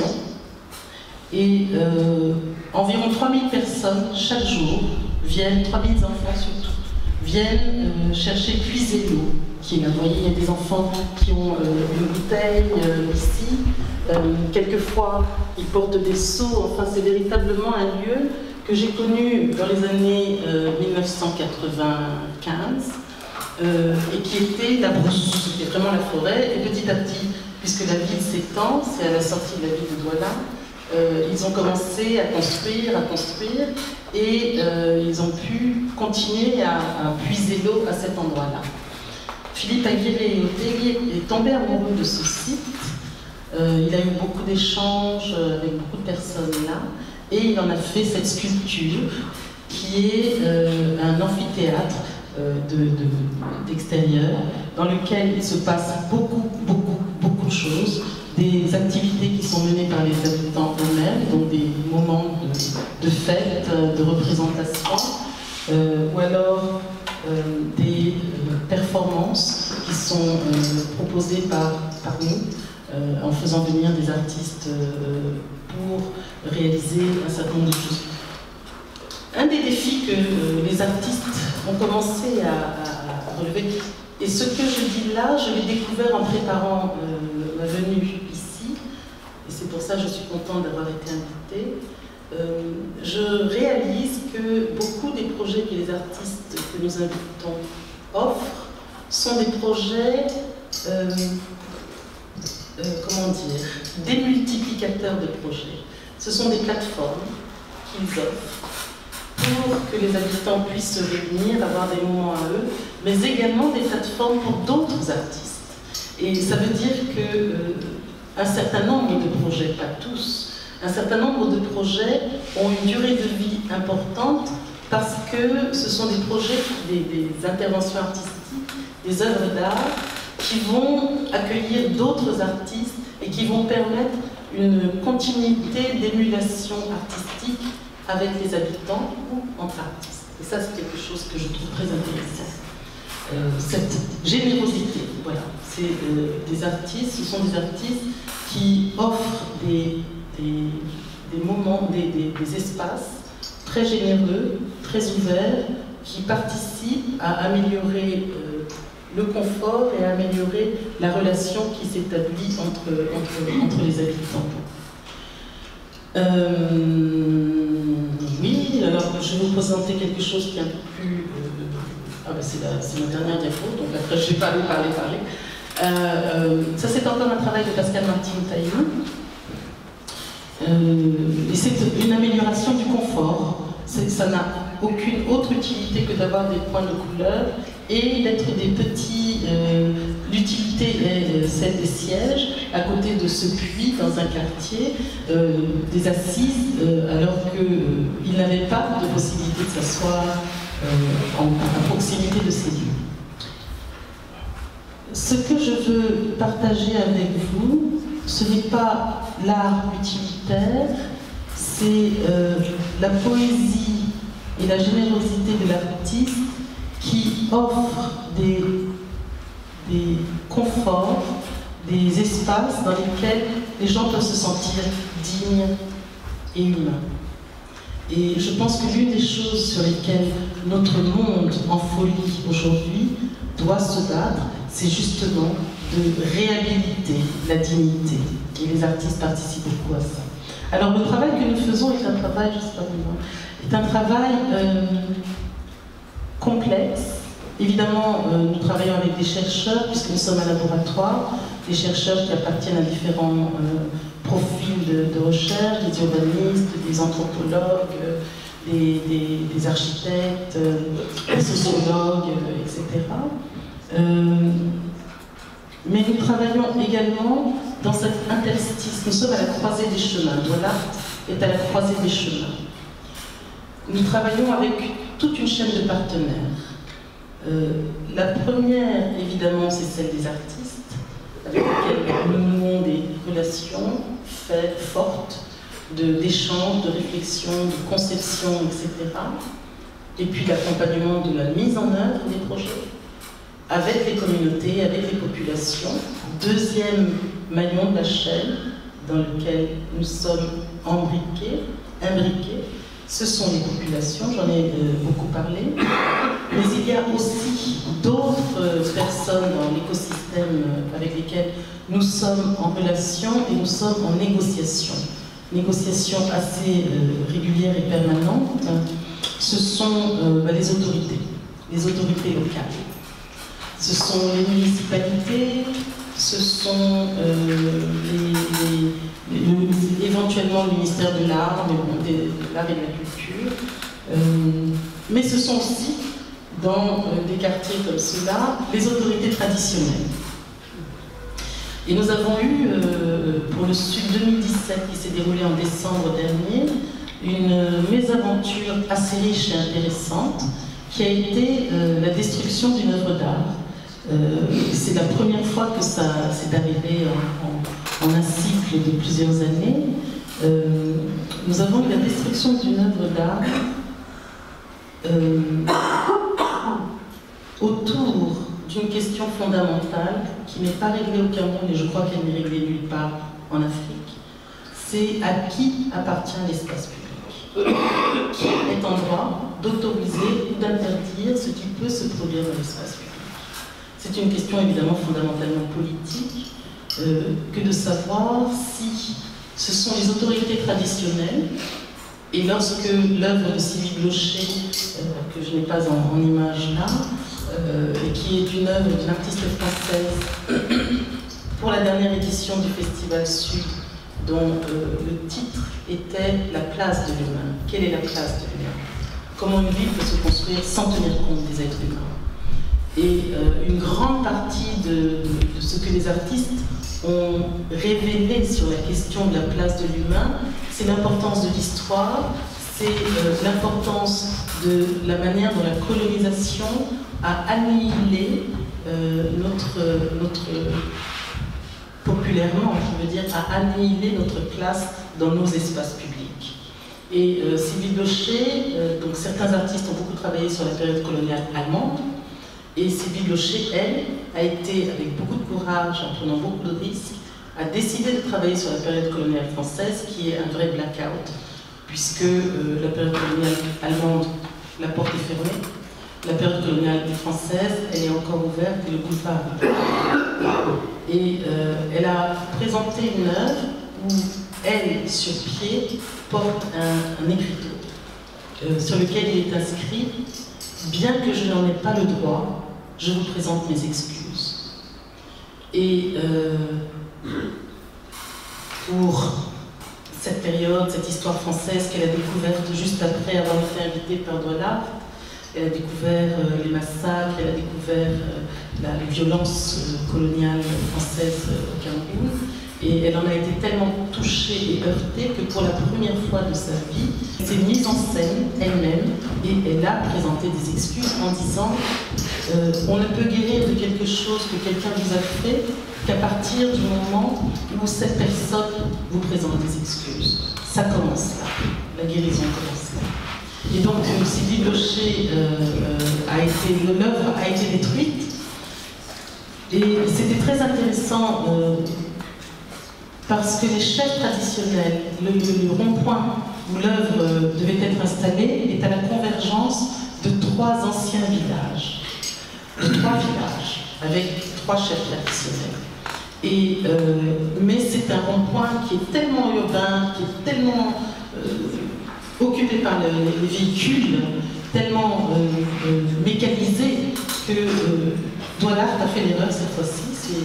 et euh, environ trois mille personnes chaque jour viennent, trois mille enfants surtout, viennent euh, chercher, puiser l'eau qui est là. Vous voyez, il y a des enfants qui ont euh, une bouteille euh, ici, euh, quelquefois ils portent des seaux, enfin c'est véritablement un lieu que j'ai connu dans les années euh, mille neuf cent quatre-vingt-quinze euh, et qui était la brousse, c'était vraiment la forêt. Et petit à petit, puisque la ville s'étend, c'est à la sortie de la ville de Douala, euh, ils ont commencé à construire, à construire et euh, ils ont pu continuer à, à puiser l'eau à cet endroit-là. Philippe Aguirre-Yotegui est tombé amoureux de ce site. Euh, il a eu beaucoup d'échanges avec beaucoup de personnes là. Et il en a fait cette sculpture qui est euh, un amphithéâtre euh, d'extérieur de, de, dans lequel il se passe beaucoup, beaucoup, beaucoup de choses, des activités qui sont menées par les habitants eux-mêmes, donc des moments de, de fête, de représentation, euh, ou alors euh, des euh, performances qui sont euh, proposées par, par nous, euh, en faisant venir des artistes euh, pour réaliser un certain nombre de choses. Un des défis que euh, les artistes ont commencé à, à, à relever, et ce que je dis là, je l'ai découvert en préparant euh, ma venue ici, et c'est pour ça que je suis contente d'avoir été invitée. Euh, je réalise que beaucoup des projets que les artistes que nous invitons offrent sont des projets euh, Euh, comment dire, des multiplicateurs de projets. Ce sont des plateformes qu'ils offrent pour que les habitants puissent se réunir, avoir des moments à eux, mais également des plateformes pour d'autres artistes. Et ça veut dire que euh, un certain nombre de projets, pas tous, un certain nombre de projets ont une durée de vie importante parce que ce sont des projets, des, des interventions artistiques, des œuvres d'art qui vont accueillir d'autres artistes et qui vont permettre une continuité d'émulation artistique avec les habitants ou entre artistes. Et ça, c'est quelque chose que je trouve très intéressant. Euh, cette générosité, voilà, c'est euh, des artistes, ce sont des artistes qui offrent des, des, des moments, des, des, des espaces très généreux, très ouverts, qui participent à améliorer euh, le confort et à améliorer la relation qui s'établit entre, entre, entre les habitants. Euh, oui, alors je vais vous présenter quelque chose qui est un peu plus... Euh, ah ben c'est ma dernière diapo, donc après je vais parler, parler, parler. Euh, euh, ça c'est encore un travail de Pascal Martin-Taillon. Euh, et c'est une amélioration du confort. Ça n'a aucune autre utilité que d'avoir des points de couleur et d'être des petits... Euh, l'utilité est euh, celle des sièges, à côté de ce puits dans un quartier, euh, des assises, euh, alors qu'ils euh, n'avaient pas de possibilité de s'asseoir euh, à proximité de ces lieux. Ce que je veux partager avec vous, ce n'est pas l'art utilitaire, c'est euh, la poésie et la générosité de l'artiste qui offre des, des conforts, des espaces dans lesquels les gens peuvent se sentir dignes et humains. Et je pense que l'une des choses sur lesquelles notre monde en folie aujourd'hui doit se battre, c'est justement de réhabiliter la dignité. Et les artistes participent beaucoup à ça. Alors le travail que nous faisons est un travail, je sais pas vous, est un travail euh, complexe. Évidemment, euh, nous travaillons avec des chercheurs, puisque nous sommes un laboratoire, des chercheurs qui appartiennent à différents euh, profils de, de recherche, des urbanistes, des anthropologues, euh, des, des, des architectes, euh, des sociologues, euh, et cetera. Euh, mais nous travaillons également dans cet interstice. Nous sommes à la croisée des chemins. Voilà, est à la croisée des chemins. Nous travaillons avec toute une chaîne de partenaires. Euh, la première, évidemment, c'est celle des artistes, avec lesquels nous nouons des relations faites, fortes, d'échanges, de, de réflexion, de conception, et cetera. Et puis l'accompagnement de la mise en œuvre des projets, avec les communautés, avec les populations. Deuxième maillon de la chaîne, dans lequel nous sommes embriqués, imbriqués, ce sont les populations, j'en ai euh, beaucoup parlé, mais il y a aussi d'autres euh, personnes dans l'écosystème avec lesquelles nous sommes en relation et nous sommes en négociation. Négociation assez euh, régulière et permanente. Ce sont euh, bah, les autorités, les autorités locales. Ce sont les municipalités, ce sont euh, les, les, les, éventuellement le ministère de l'Art, mais bon, de l'Art et de la Culture. Euh, mais ce sont aussi, dans euh, des quartiers comme ceux-là, les autorités traditionnelles. Et nous avons eu, euh, pour le Sud deux mille dix-sept, qui s'est déroulé en décembre dernier, une mésaventure assez riche et intéressante, qui a été euh, la destruction d'une œuvre d'art. Euh, c'est la première fois que ça s'est arrivé en, en, en un cycle de plusieurs années. Euh, nous avons eu la destruction d'une œuvre d'art euh, autour d'une question fondamentale qui n'est pas réglée au Cameroun et je crois qu'elle n'est réglée nulle part en Afrique. C'est à qui appartient l'espace public? Qui est en droit d'autoriser ou d'interdire ce qui peut se produire dans l'espace public? C'est une question évidemment fondamentalement politique, euh, que de savoir si ce sont les autorités traditionnelles, et lorsque l'œuvre de Sylvie Blocher, euh, que je n'ai pas en, en image là, euh, et qui est une œuvre d'une artiste française pour la dernière édition du Festival Sud, dont euh, le titre était « La place de l'humain ». Quelle est la place de l'humain? comment une ville peut se construire sans tenir compte des êtres humains. Et euh, une grande partie de, de, de ce que les artistes ont révélé sur la question de la place de l'humain, c'est l'importance de l'histoire, c'est euh, l'importance de la manière dont la colonisation a annihilé euh, notre, notre, populairement, je veux dire, a annihilé notre place dans nos espaces publics. Et euh, Sylvie Blocher, euh, donc certains artistes ont beaucoup travaillé sur la période coloniale allemande, et Sylvie Blocher, elle, a été, avec beaucoup de courage, en prenant beaucoup de risques, a décidé de travailler sur la période coloniale française, qui est un vrai blackout, puisque euh, la période coloniale allemande, la porte est fermée, la période coloniale française, elle est encore ouverte et le boulevard est ouvert. Et euh, elle a présenté une œuvre où elle, sur pied, porte un, un écriteau euh, sur lequel il est inscrit « Bien que je n'en ai pas le droit, je vous présente mes excuses ». Et euh, pour cette période, cette histoire française qu'elle a découverte juste après avoir été invitée par Douala, elle a découvert euh, les massacres, elle a découvert euh, la, les violences euh, coloniales françaises euh, au Cameroun, et elle en a été tellement touchée et heurtée que pour la première fois de sa vie, elle s'est mise en scène elle-même et elle a présenté des excuses en disant euh, on ne peut guérir de quelque chose que quelqu'un vous a fait qu'à partir du moment où cette personne vous présente des excuses. Ça commence là, la guérison commence là. Et donc euh, Sylvie Blocher euh, euh, a été, l'œuvre a été détruite, et c'était très intéressant euh, parce que les chefs traditionnels, le, le, le rond-point où l'œuvre euh, devait être installée est à la convergence de trois anciens villages, de trois villages, avec trois chefs traditionnels. Et, euh, mais c'est un rond-point qui est tellement urbain, qui est tellement euh, occupé par le, les véhicules, tellement euh, euh, mécanisé que euh, Douala a fait l'erreur cette fois-ci,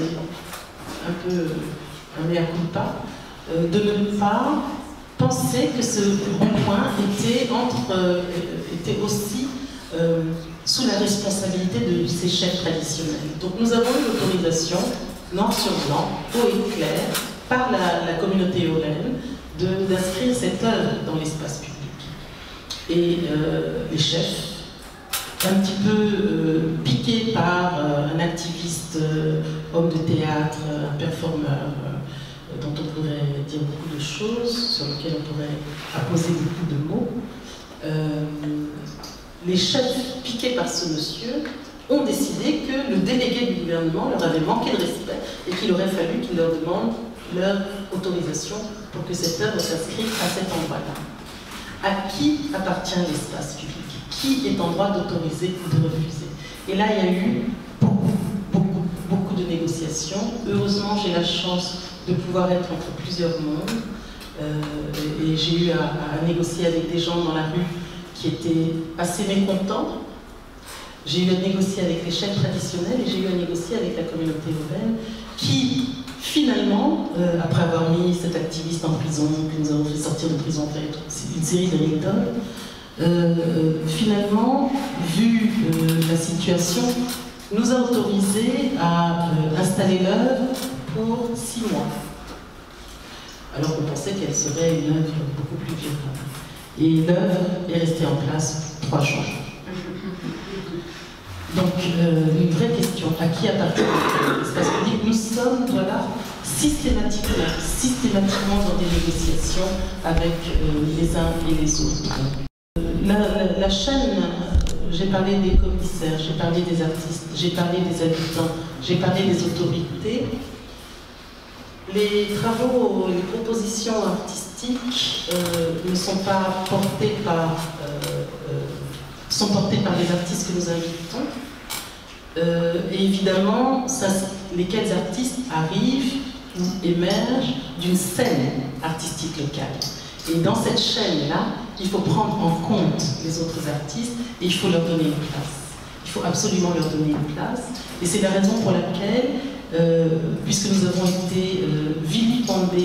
c'est un peu un mea culpa, euh, de ne pas penser que ce rond-point était, entre, euh, était aussi euh, sous la responsabilité de ces chefs traditionnels. Donc nous avons eu l'autorisation, noir sur blanc, haut et clair, par la, la communauté Olen, d'inscrire cette œuvre dans l'espace public. Et euh, les chefs, un petit peu euh, piqués par euh, un activiste, euh, homme de théâtre, un performeur, euh, dont on pourrait dire beaucoup de choses, sur lesquelles on pourrait apposer beaucoup de mots, euh, les chefs piqués par ce monsieur ont décidé que le délégué du gouvernement leur avait manqué de respect et qu'il aurait fallu qu'il leur demande leur autorisation pour que cette œuvre s'inscrive à cet endroit-là. À qui appartient l'espace public? Qui est en droit d'autoriser ou de refuser? Et là, il y a eu beaucoup, beaucoup, beaucoup de négociations. Heureusement, j'ai la chance de pouvoir être entre plusieurs mondes. Euh, et j'ai eu à, à négocier avec des gens dans la rue qui étaient assez mécontents. J'ai eu à négocier avec les chefs traditionnels et j'ai eu à négocier avec la communauté urbaine qui, finalement, euh, après avoir mis cet activiste en prison, que nous avons fait sortir de prison après une série de méthodes, euh, finalement, vu euh, la situation, nous a autorisé à euh, installer l'œuvre pour six mois. Alors qu'on pensait qu'elle serait une œuvre beaucoup plus violente. Et l'œuvre est restée en place trois jours. Donc, euh, une vraie question, à qui appartient l'espace public? Nous sommes, voilà, systématiquement, systématiquement dans des négociations avec euh, les uns et les autres. La, la, la chaîne, j'ai parlé des commissaires, j'ai parlé des artistes, j'ai parlé des habitants, j'ai parlé des autorités. Les travaux, les propositions artistiques euh, ne sont pas portées par, euh, euh, sont portées par les artistes que nous invitons. Euh, et évidemment, ça, lesquels artistes arrivent ou émergent d'une scène artistique locale. Et dans cette chaîne-là, il faut prendre en compte les autres artistes et il faut leur donner une place. Il faut absolument leur donner une place. Et c'est la raison pour laquelle, euh, puisque nous avons été euh, vilipendés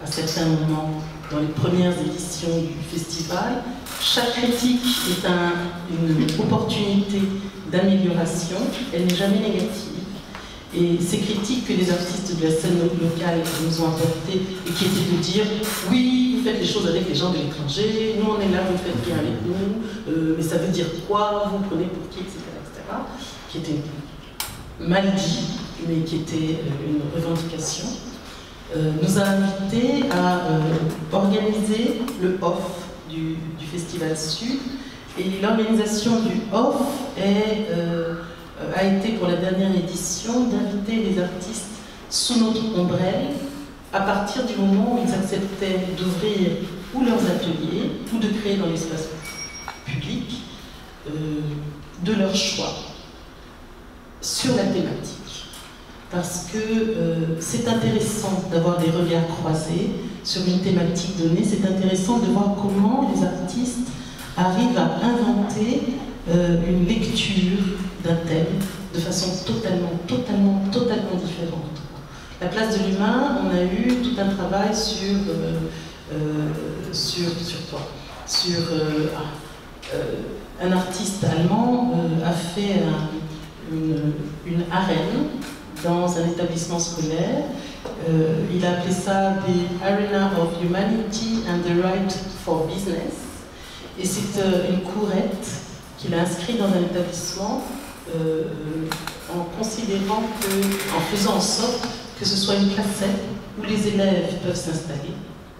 à certains moments dans les premières éditions du festival. Chaque critique est un, une opportunité d'amélioration, elle n'est jamais négative. Et ces critiques que les artistes de la scène locale nous ont apportées et qui étaient de dire « oui, vous faites les choses avec les gens de l'étranger, nous on est là, vous faites bien avec nous, euh, mais ça veut dire quoi, vous prenez pour qui, et cetera et cetera » qui était mal dit, mais qui était une revendication, euh, nous a invités à euh, organiser le off du, du Festival Sud. Et l'organisation du off est... Euh, a été pour la dernière édition d'inviter les artistes sous notre ombrelle à partir du moment où ils acceptaient d'ouvrir ou leurs ateliers ou de créer dans l'espace public euh, de leur choix sur la thématique. Parce que euh, c'est intéressant d'avoir des regards croisés sur une thématique donnée, c'est intéressant de voir comment les artistes arrivent à inventer euh, une lecture d'un thème de façon totalement, totalement, totalement différente. La place de l'humain, on a eu tout un travail sur, euh, euh, sur, sur quoi Sur euh, euh, un artiste allemand euh, a fait un, une, une arène dans un établissement scolaire. Euh, il a appelé ça The Arena of Humanity and the Right for Business. Et c'est euh, une courette qu'il a inscrite dans un établissement Euh, en considérant que, en faisant en sorte que ce soit une placette où les élèves peuvent s'installer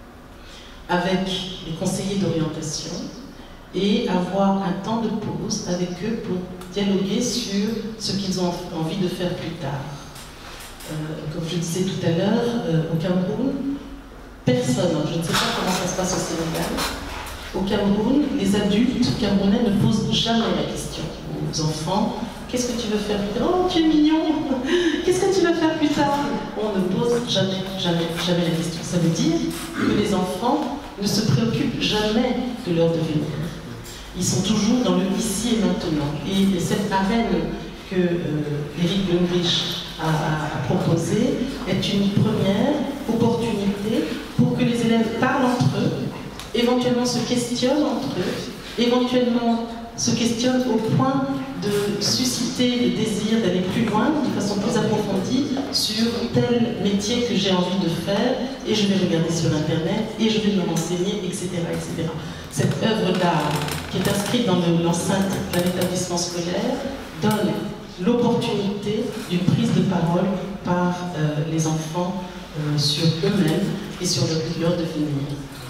avec les conseillers d'orientation et avoir un temps de pause avec eux pour dialoguer sur ce qu'ils ont envie de faire plus tard. Euh, comme je disais tout à l'heure, euh, au Cameroun, personne, je ne sais pas comment ça se passe au Sénégal, au Cameroun, les adultes camerounais ne posent jamais la question aux enfants. Qu'est-ce que tu veux faire plus tard? Oh, tu es mignon. Qu'est-ce que tu veux faire plus tard? On ne pose jamais, jamais, jamais la question. Ça veut dire que les enfants ne se préoccupent jamais de leur devenir. Ils sont toujours dans le ici et maintenant. Et cette arène que euh, Éric Blumrich a, a, a proposée est une première opportunité pour que les élèves parlent entre eux, éventuellement se questionnent entre eux, éventuellement se questionnent au point de susciter le désir d'aller plus loin, de façon plus approfondie, sur tel métier que j'ai envie de faire, et je vais regarder sur Internet, et je vais me renseigner, et cetera et cetera. Cette œuvre d'art, qui est inscrite dans l'enceinte d'un établissement scolaire, donne l'opportunité d'une prise de parole par euh, les enfants euh, sur eux-mêmes et sur leur, leur devenir.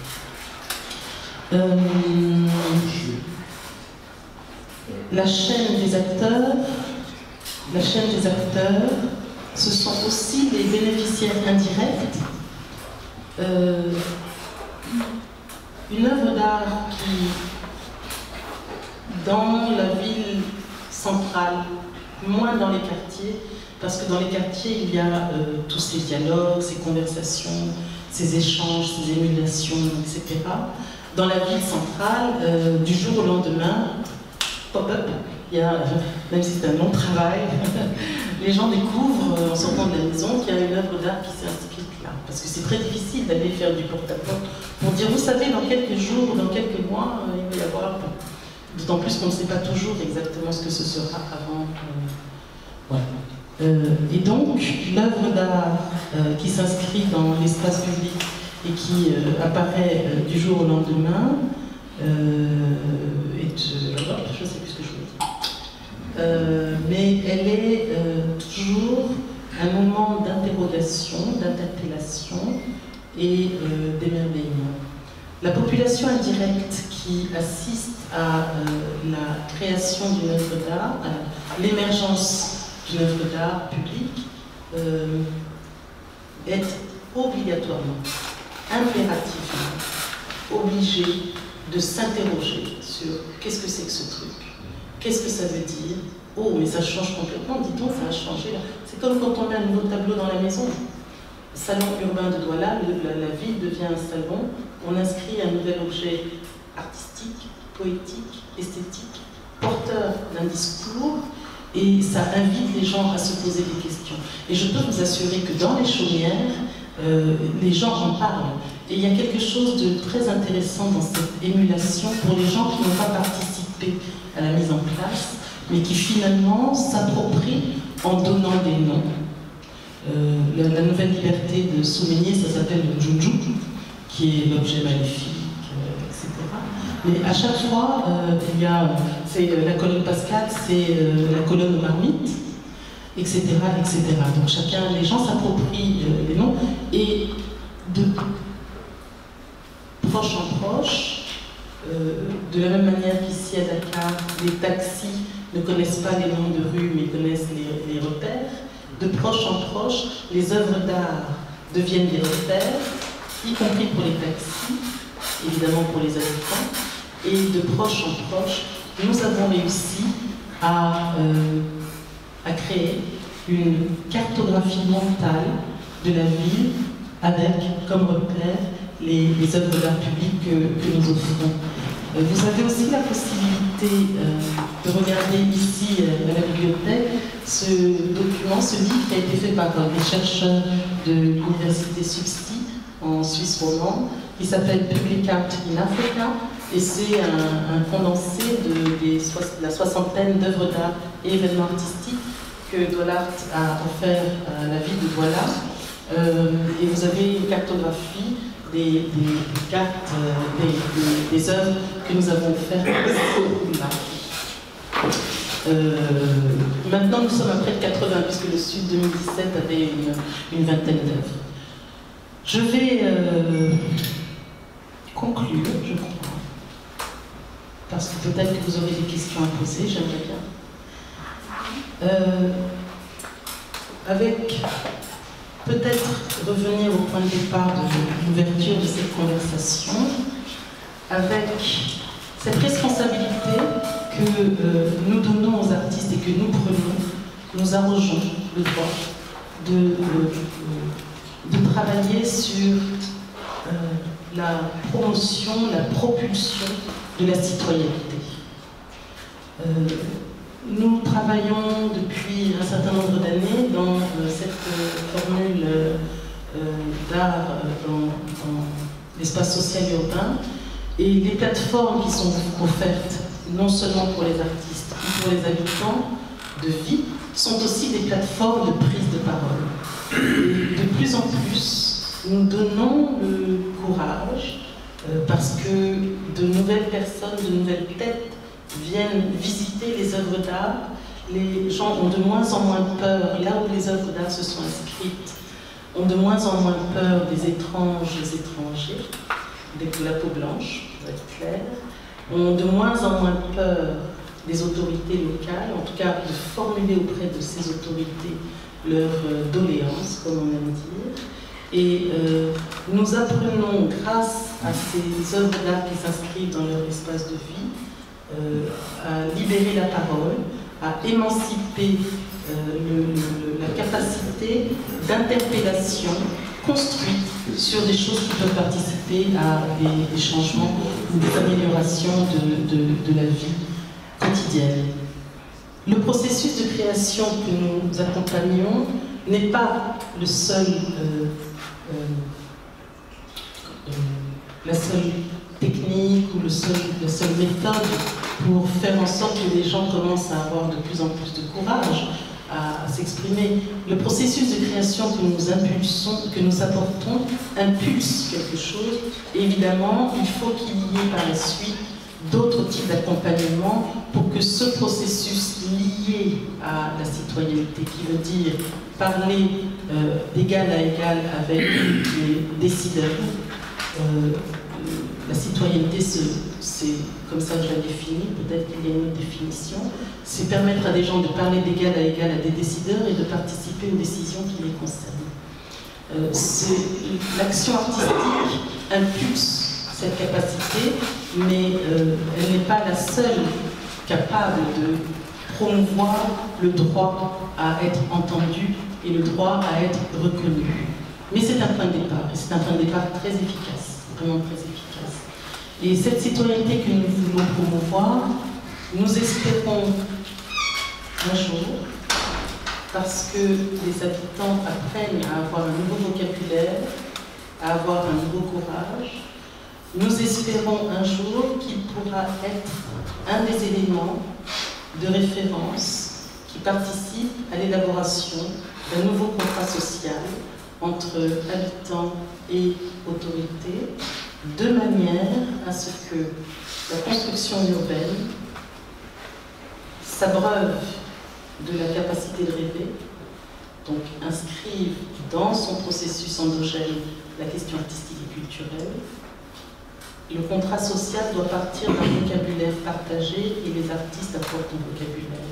Euh, La chaîne des acteurs, la chaîne des acteurs, ce sont aussi des bénéficiaires indirects. Euh, une œuvre d'art qui, dans la ville centrale, moins dans les quartiers, parce que dans les quartiers, il y a euh, tous ces dialogues, ces conversations, ces échanges, ces émulations, et cetera. Dans la ville centrale, euh, du jour au lendemain, pop-up, il y a, même si c'est un long travail, les gens découvrent en sortant de la maison qu'il y a une œuvre d'art qui s'est inscrite là. Parce que c'est très difficile d'aller faire du porte-à-porte pour dire, vous savez, dans quelques jours, dans quelques mois, il va y avoir... D'autant plus qu'on ne sait pas toujours exactement ce que ce sera avant. Euh, voilà. euh, et donc, l'œuvre d'art euh, qui s'inscrit dans l'espace public et qui euh, apparaît euh, du jour au lendemain, Euh, et de, je ne sais plus ce que je voulais dire. Euh, mais elle est euh, toujours un moment d'interrogation, d'interpellation et euh, d'émerveillement. La population indirecte qui assiste à euh, la création d'une œuvre d'art, à l'émergence d'une œuvre d'art publique, euh, est obligatoirement, impérativement obligée de s'interroger sur qu'est-ce que c'est que ce truc, qu'est-ce que ça veut dire, oh mais ça change complètement, dis donc ça a changé là. C'est comme quand on met un nouveau tableau dans la maison, salon urbain de Douala, la, la ville devient un salon, on inscrit un nouvel objet artistique, poétique, esthétique, porteur d'un discours, et ça invite les gens à se poser des questions. Et je peux vous assurer que dans les chaumières, euh, les gens en parlent. Et il y a quelque chose de très intéressant dans cette émulation pour les gens qui n'ont pas participé à la mise en place, mais qui finalement s'approprient en donnant des noms. Euh, la, la nouvelle liberté de Soumeigné, ça s'appelle le Junju, qui est l'objet maléfique, euh, et cetera. Mais à chaque fois, euh, il y a, c'est euh, la colonne Pascal, c'est euh, la colonne marmite, et cetera, et cetera. Donc chacun, les gens s'approprient euh, les noms, et de proche en proche, euh, de la même manière qu'ici à Dakar, les taxis ne connaissent pas les noms de rue, mais connaissent les, les repères. De proche en proche, les œuvres d'art deviennent des repères, y compris pour les taxis, évidemment pour les habitants. Et de proche en proche, nous avons réussi à, euh, à créer une cartographie mentale de la ville avec comme repère les, les œuvres d'art public que, que nous offrons. Vous avez aussi la possibilité euh, de regarder ici euh, à la bibliothèque ce document, ce livre qui a été fait par des chercheurs de l'université Subsi en Suisse romande, qui s'appelle Public Art in Africa, et c'est un, un condensé de, des so de la soixantaine d'œuvres d'art et événements artistiques que Douala a offert à la ville de Douala. Euh, et vous avez une cartographie Des, des, des cartes, euh, des, des, des œuvres que nous avons faites là. Euh, maintenant, nous sommes à près de quatre-vingts, puisque le Sud deux mille dix-sept avait une, une vingtaine d'œuvres. Je vais euh, conclure, je crois, parce que peut-être que vous aurez des questions à poser, j'aimerais bien. Euh, avec peut-être revenir au point de départ de l'ouverture de cette conversation, avec cette responsabilité que euh, nous donnons aux artistes et que nous prenons, nous arrogeons le droit de, de, de travailler sur euh, la promotion, la propulsion de la citoyenneté. Euh, Nous travaillons depuis un certain nombre d'années dans euh, cette euh, formule euh, d'art euh, dans, dans l'espace social urbain, et les plateformes qui sont offertes, non seulement pour les artistes, mais pour les habitants de vie, sont aussi des plateformes de prise de parole. Et de plus en plus, nous donnons le courage, euh, parce que de nouvelles personnes, de nouvelles têtes viennent visiter les œuvres d'art. Les gens ont de moins en moins peur, là où les œuvres d'art se sont inscrites, ont de moins en moins peur des étranges étrangers, des de la peau blanche, pour être clair, ont de moins en moins peur des autorités locales, en tout cas de formuler auprès de ces autorités leurs doléances, comme on aime dire. Et euh, nous apprenons, grâce à ces œuvres d'art qui s'inscrivent dans leur espace de vie, Euh, à libérer la parole, à émanciper euh, le, le, la capacité d'interpellation construite sur des choses qui peuvent participer à des, des changements ou des améliorations de, de, de la vie quotidienne. Le processus de création que nous accompagnons n'est pas le seul, euh, euh, euh, la seule technique ou le seul, la seule méthode pour faire en sorte que les gens commencent à avoir de plus en plus de courage à, à s'exprimer. Le processus de création que nous impulsons, que nous apportons, impulse quelque chose. Et évidemment, il faut qu'il y ait par la suite d'autres types d'accompagnement pour que ce processus lié à la citoyenneté, qui veut dire parler euh, d'égal à égal avec les décideurs, euh, la citoyenneté, c'est comme ça que je la définis, peut-être qu'il y a une autre définition, c'est permettre à des gens de parler d'égal à égal à des décideurs et de participer aux décisions qui les concernent. Euh, L'action artistique impulse cette capacité, mais euh, elle n'est pas la seule capable de promouvoir le droit à être entendu et le droit à être reconnu. Mais c'est un point de départ, et c'est un point de départ très efficace, vraiment très efficace. Et cette citoyenneté que nous voulons promouvoir, nous espérons un jour parce que les habitants apprennent à avoir un nouveau vocabulaire, à avoir un nouveau courage. Nous espérons un jour qu'il pourra être un des éléments de référence qui participe à l'élaboration d'un nouveau contrat social entre habitants et autorités, de manière à ce que la construction urbaine s'abreuve de la capacité de rêver, donc inscrive dans son processus endogène la question artistique et culturelle. Le contrat social doit partir d'un vocabulaire partagé et les artistes apportent un vocabulaire.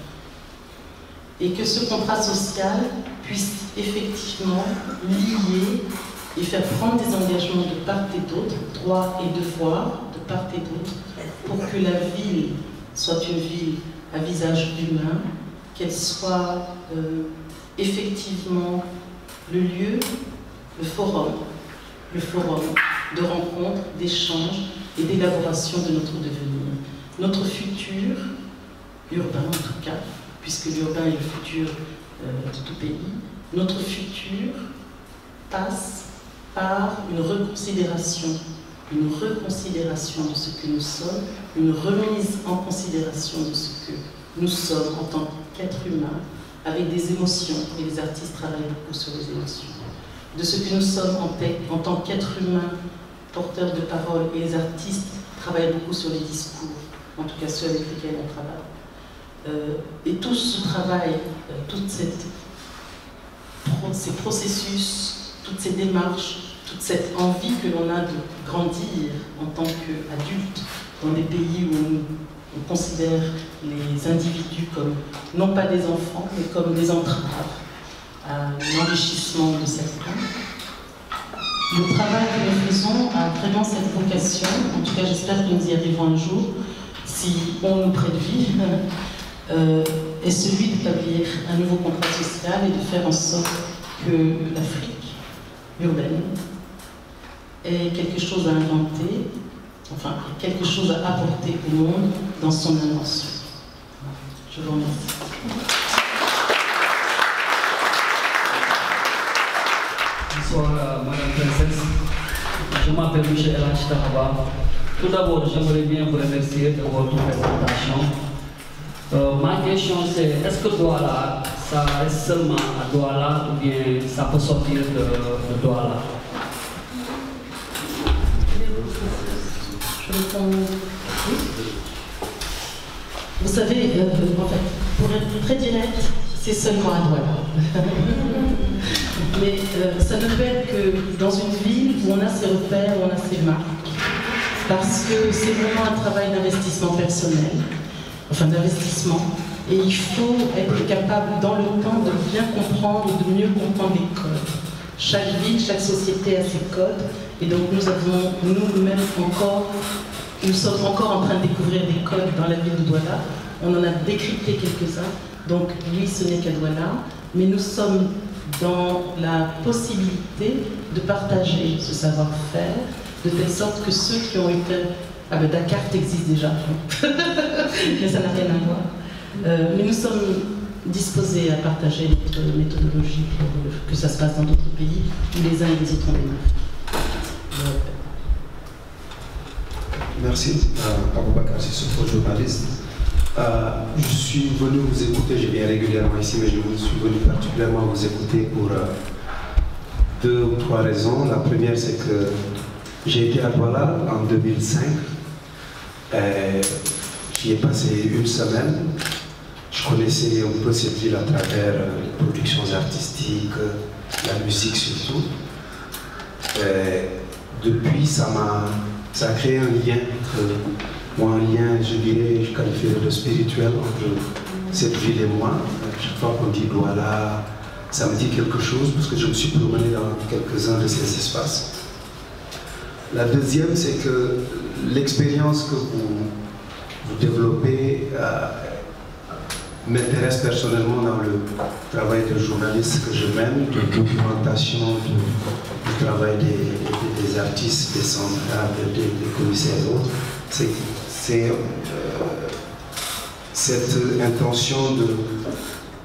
Et que ce contrat social puisse effectivement lier et faire prendre des engagements de part et d'autre, droits et devoirs de part et d'autre, pour que la ville soit une ville à visage humain, qu'elle soit euh, effectivement le lieu, le forum, le forum de rencontre, d'échange et d'élaboration de notre devenir. Notre futur, urbain en tout cas, puisque l'urbain est le futur euh, de tout pays, notre futur passe par une reconsidération, une reconsidération de ce que nous sommes, une remise en considération de ce que nous sommes en tant qu'êtres humains, avec des émotions, et les artistes travaillent beaucoup sur les émotions, de ce que nous sommes en, en tant qu'êtres humains, porteurs de parole, et les artistes travaillent beaucoup sur les discours, en tout cas ceux avec lesquels on travaille. Euh, et tout ce travail, euh, toute cette, ces processus, toutes ces démarches, toute cette envie que l'on a de grandir en tant qu'adultes dans des pays où on, on considère les individus comme, non pas des enfants, mais comme des entraves à l'enrichissement de certains. Le travail que nous faisons a vraiment cette vocation, en tout cas j'espère que nous y arriverons un jour, si on nous prête vie, euh, est celui d'établir un nouveau contrat social et de faire en sorte que l'Afrique urbaine ait quelque chose à inventer, enfin quelque chose à apporter au monde dans son invention. Je vous remercie. Bonsoir, euh, Madame Princesse. Je m'appelle Michel Elachitahaba. Tout d'abord, j'aimerais bien vous remercier de votre présentation. Euh, ma question c'est, est-ce que Douala, ça reste seulement à Douala ou bien ça peut sortir de, de Douala? Je réponds oui. Vous savez, euh, en fait, pour être très direct, c'est seulement à Douala. Mais euh, ça ne peut être que dans une ville où on a ses repères, où on a ses marques. Parce que c'est vraiment un travail d'investissement personnel, enfin d'investissement. Et il faut être capable dans le temps de bien comprendre, de mieux comprendre les codes. Chaque ville, chaque société a ses codes. Et donc nous avons nous-mêmes encore, nous sommes encore en train de découvrir des codes dans la ville de Douala. On en a décrypté quelques-uns. Donc oui, ce n'est qu'à Douala. Mais nous sommes dans la possibilité de partager ce savoir-faire, de telle sorte que ceux qui ont été... Ah ben Dakar existe déjà, mais ça n'a rien à voir. Euh, mais nous sommes disposés à partager notre méthodologie pour que ça se passe dans d'autres pays où les uns et les autres ont des marques. Merci à Aboubakar Sissoko, journaliste. Euh, je suis venu vous écouter, je viens régulièrement ici, mais je suis venu particulièrement vous écouter pour euh, deux ou trois raisons. La première, c'est que j'ai été à Douala en deux mille cinq. J'y ai passé une semaine. Je connaissais un peu cette ville à travers euh, les productions artistiques, la musique surtout. Et depuis, ça m'a ça a créé un lien, euh, ou un lien, je dirais, je qualifierais de spirituel entre cette ville et moi. Chaque fois qu'on dit Douala, ça me dit quelque chose parce que je me suis promené dans quelques-uns de ces espaces. La deuxième, c'est que l'expérience que vous, vous développez euh, m'intéresse personnellement dans le travail de journaliste que je mène, de documentation de, du travail des, des, des artistes, des centrales, des, des commissaires et autres. C'est euh, cette intention de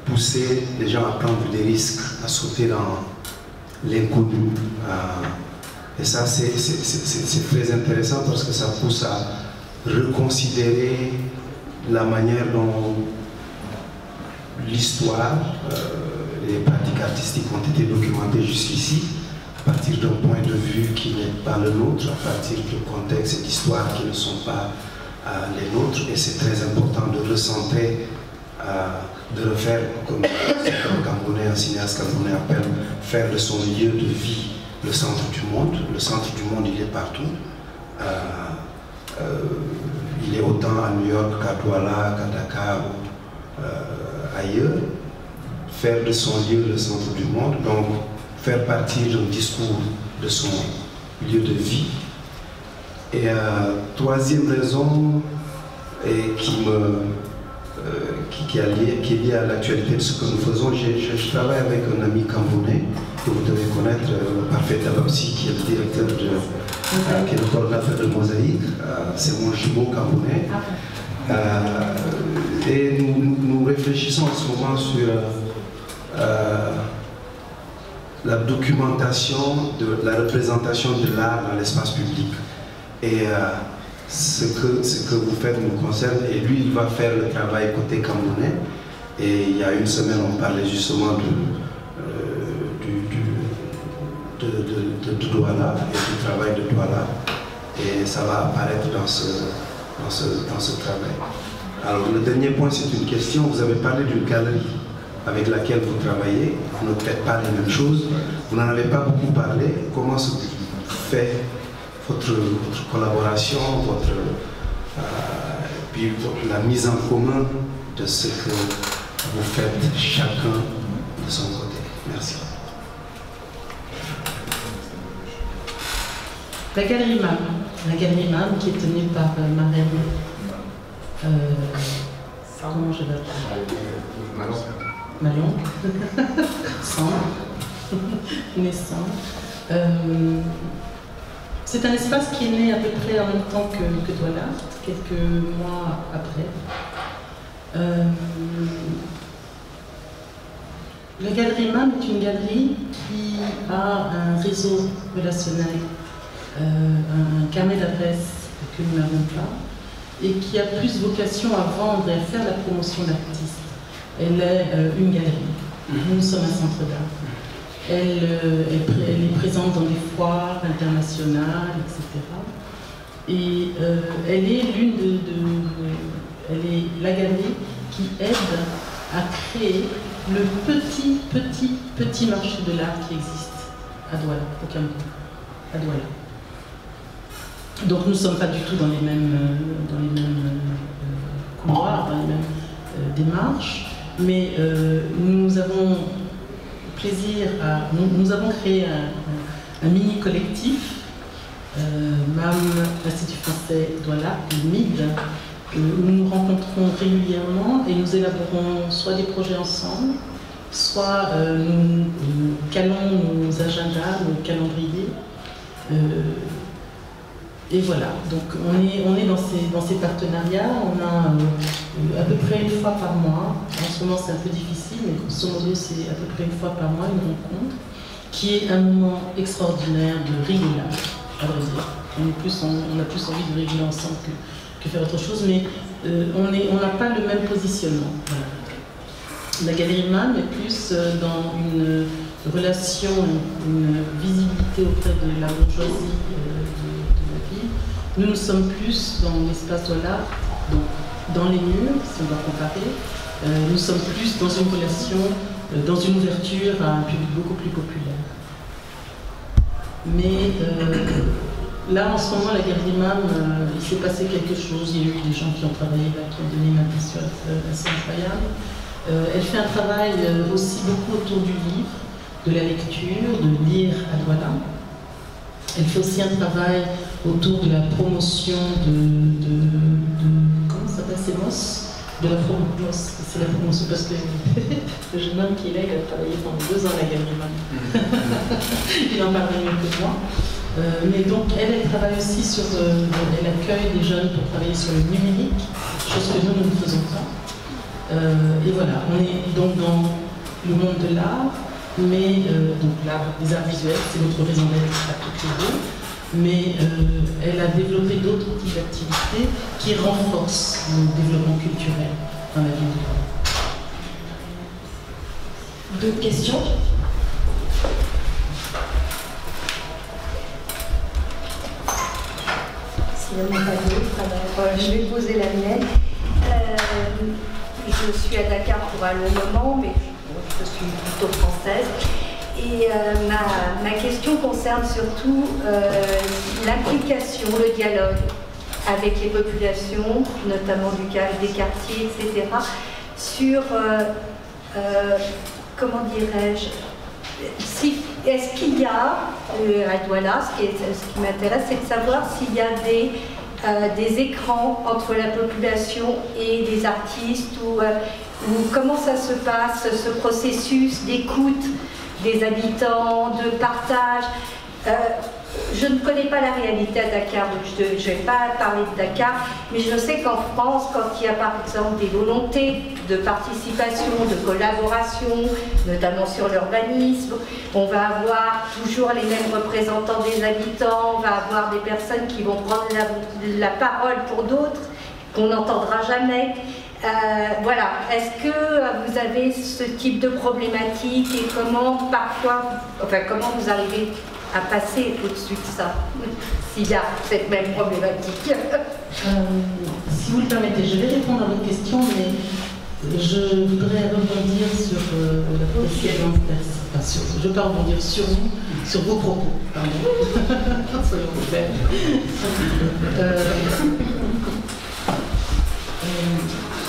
pousser les gens à prendre des risques, à sauter dans l'inconnu. Et ça, c'est très intéressant parce que ça pousse à reconsidérer la manière dont l'histoire, euh, les pratiques artistiques ont été documentées jusqu'ici, à partir d'un point de vue qui n'est pas le nôtre, à partir de contextes et d'histoires qui ne sont pas euh, les nôtres. Et c'est très important de recentrer, euh, de refaire, comme un Camerounais, un cinéaste camerounais appelle, faire de son lieu de vie le centre du monde. Le centre du monde, il est partout. Euh, euh, il est autant à New York qu'à Douala, qu'à Dakar ou euh, ailleurs. Faire de son lieu le centre du monde, donc faire partie d'un discours de son lieu de vie. Et euh, troisième raison, et qui me Euh, qui, qui, est lié, qui est lié à l'actualité de ce que nous faisons. Je, je, je travaille avec un ami camerounais que vous devez connaître, euh, Parfait Tabapsi, qui est le directeur de, euh, qui est le coordinateur de Mosaïque. Euh, C'est mon jumeau camerounais. Euh, et nous, nous, nous réfléchissons en ce moment sur euh, la documentation, de la représentation de l'art dans l'espace public. Et euh, Ce que, ce que vous faites nous concerne, et lui il va faire le travail côté camerounais. Et il y a une semaine on parlait justement de, euh, du, du, de, de, de, de Douala et du travail de Douala, et ça va apparaître dans ce, dans ce, dans ce travail. Alors le dernier point, c'est une question. Vous avez parlé d'une galerie avec laquelle vous travaillez, vous ne faites pas les mêmes choses, vous n'en avez pas beaucoup parlé. Comment se fait Votre, votre collaboration, votre, euh, puis votre, la mise en commun de ce que vous faites chacun de son côté. Merci. La galerie M A M, la galerie M A M qui est tenue par euh, Marraine, euh, comment je l'appelle Malon. Malon. Sandre. Naissant. Euh, C'est un espace qui est né à peu près en même temps que, que Douala, quelques mois après. Euh, la galerie M A M est une galerie qui a un réseau relationnel, euh, un carnet d'adresses que nous n'avons pas, et qui a plus vocation à vendre et à faire la promotion d'artistes. Elle est euh, une galerie. Nous sommes un centre d'art. Elle, euh, elle, elle est présente dans des foires internationales, et cetera. Et euh, elle est l'une de, de, de... Elle est la galerie qui aide à créer le petit, petit, petit marché de l'art qui existe à Douala, au Cameroun, à Douala. Donc nous ne sommes pas du tout dans les mêmes, dans les mêmes euh, couloirs, dans les mêmes euh, démarches, mais euh, nous avons plaisir à... Nous, nous avons créé un, un, un mini-collectif, euh, M A M, l'Institut français Douala, le M I D, où nous nous rencontrons régulièrement et nous élaborons soit des projets ensemble, soit euh, nous, nous calons nos agendas, nos calendriers. Euh, et voilà, donc on est, on est dans, ces, dans ces partenariats, on a euh, à peu près une fois par mois, en ce moment c'est un peu difficile, mais grosso modo c'est à peu près une fois par mois une rencontre, qui est un moment extraordinaire de rigolage, à vrai dire. On, est plus, on, on a plus envie de rigoler ensemble que, que faire autre chose, mais euh, on est, on n'a pas le même positionnement. Voilà. La galerie M A M est plus euh, dans une relation, une, une visibilité auprès de la bourgeoisie euh, de, de la ville. Nous, nous sommes plus dans l'espace de l'art, donc dans les murs, si on doit comparer. Euh, nous sommes plus dans une relation, euh, dans une ouverture à un public beaucoup plus populaire. Mais euh, là, en ce moment, la galerie M A M, euh, il s'est passé quelque chose. Il y a eu des gens qui ont travaillé là, qui ont donné une impression assez incroyable. Euh, elle fait un travail euh, aussi beaucoup autour du livre, de la lecture, de lire à Douala. Elle fait aussi un travail autour de la promotion de... de, de comment ça s'appelle, c'est M O S, de la promotion, c'est la promotion, parce que le jeune homme qui est là, il a travaillé pendant deux ans à la galerie M A M. Il en parle mieux que moi. Euh, mais donc, elle, elle travaille aussi sur... Euh, elle accueille des jeunes pour travailler sur le numérique, chose que nous, nous ne faisons pas. Euh, et voilà, on est donc dans le monde de l'art, mais euh, donc l'art, les arts visuels, c'est notre raison d'être à toutes les deux. Mais euh, elle a développé d'autres types d'activités qui renforcent le développement culturel dans la ville de Lyon. D'autres questions? S'il n'y en a pas d'autres, alors je vais poser la mienne. Euh, je suis à Dakar pour un long moment, mais je suis plutôt française. Et euh, ma, ma question concerne surtout euh, l'implication, le dialogue avec les populations, notamment du, des quartiers, et cetera, sur, euh, euh, comment dirais-je, si, est-ce qu'il y a, euh, à Douala, ce qui, est, ce qui m'intéresse, c'est de savoir s'il y a des, euh, des écrans entre la population et les artistes, ou, euh, ou comment ça se passe, ce processus d'écoute des habitants, de partage. Euh, je ne connais pas la réalité à Dakar, donc je ne vais pas parler de Dakar, mais je sais qu'en France, quand il y a par exemple des volontés de participation, de collaboration, notamment sur l'urbanisme, on va avoir toujours les mêmes représentants des habitants, on va avoir des personnes qui vont prendre la, la parole pour d'autres, qu'on n'entendra jamais. Euh, voilà, est-ce que vous avez ce type de problématique et comment parfois, enfin comment vous arrivez à passer au-dessus de ça, s'il y a cette même problématique? euh, Si vous le permettez, je vais répondre à votre question, mais je voudrais rebondir sur euh, la précédente participation. Je ne veux pas rebondir sur vous, sur vos propos, pardon. Soyons clairs. Euh, euh,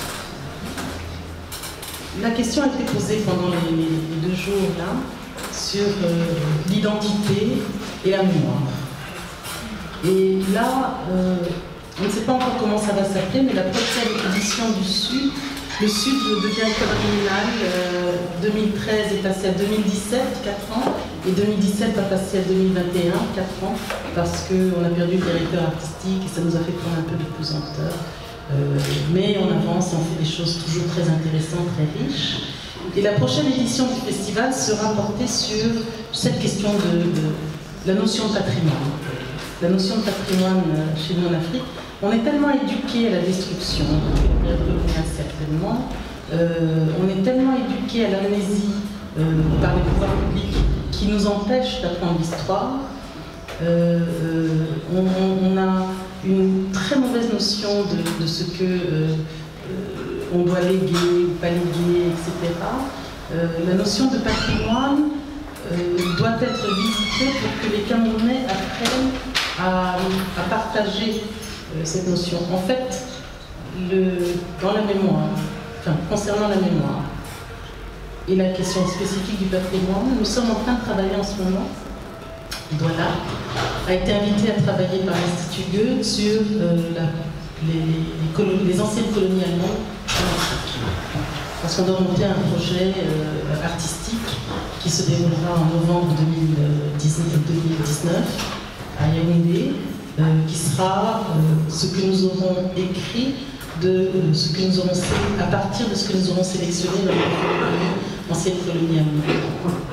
La question a été posée pendant les, les deux jours là sur euh, l'identité et la mémoire. Et là, euh, on ne sait pas encore comment ça va s'appeler, mais la prochaine édition du Sud, le Sud devient école communale, euh, deux mille treize est passé à deux mille dix-sept, quatre ans, et deux mille dix-sept va passer à deux mille vingt et un, quatre ans, parce qu'on a perdu le directeur artistique et ça nous a fait prendre un peu de pesanteur. Euh, mais on avance, on fait des choses toujours très intéressantes, très riches. Et la prochaine édition du festival sera portée sur cette question de, de la notion de patrimoine. La notion de patrimoine chez nous en Afrique, on est tellement éduqué à la destruction, certainement, euh, on est tellement éduqué à l'amnésie euh, par les pouvoirs publics qui nous empêchent d'apprendre l'histoire. Euh, euh, on, on a une très mauvaise notion de, de ce que euh, euh, on doit léguer ou pas léguer, et cetera. Euh, la notion de patrimoine euh, doit être visitée pour que les Camerounais apprennent à, à partager euh, cette notion. En fait, le, dans la mémoire, enfin, concernant la mémoire et la question spécifique du patrimoine, nous sommes en train de travailler en ce moment. Douala a été invité à travailler par l'Institut Goethe sur euh, la, les, les, les anciennes colonies allemandes en Afrique. Parce qu'on doit monter un projet euh, artistique qui se déroulera en novembre deux mille dix-neuf à Yaoundé, euh, qui sera euh, ce que nous aurons écrit, de euh, ce que nous aurons à partir de ce que nous aurons sélectionné dans les anciennes colonies allemandes.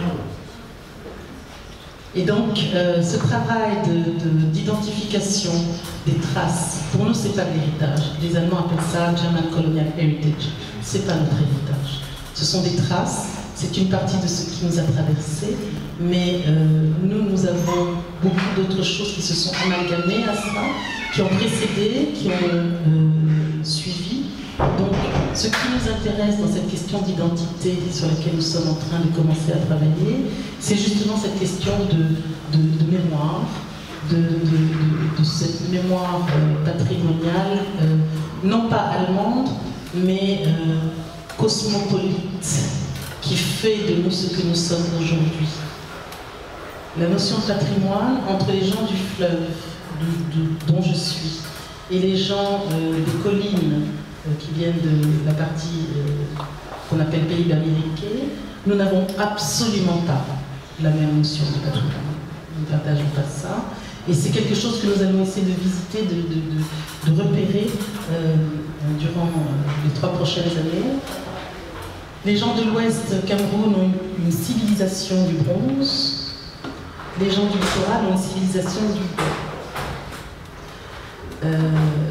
Et donc, euh, ce travail d'identification de, de, des traces, pour nous, ce n'est pas de l'héritage. Les Allemands appellent ça German Colonial Heritage. Ce n'est pas notre héritage. Ce sont des traces, c'est une partie de ce qui nous a traversés, mais euh, nous, nous avons beaucoup d'autres choses qui se sont amalgamées à ça, qui ont précédé, qui ont euh, suivi. Donc, ce qui nous intéresse dans cette question d'identité sur laquelle nous sommes en train de commencer à travailler, c'est justement cette question de, de, de mémoire, de, de, de, de cette mémoire euh, patrimoniale, euh, non pas allemande, mais euh, cosmopolite, qui fait de nous ce que nous sommes aujourd'hui. La notion de patrimoine entre les gens du fleuve, du, du, dont je suis, et les gens euh, des collines, qui viennent de la partie euh, qu'on appelle Pays américains, nous n'avons absolument pas la même notion de patrimoine. Nous ne partageons pas ça. Et c'est quelque chose que nous allons essayer de visiter, de, de, de, de repérer. Euh, durant euh, les trois prochaines années. Les gens de l'Ouest Cameroun ont une, une civilisation du bronze. Les gens du littoral ont une civilisation du bois. Euh,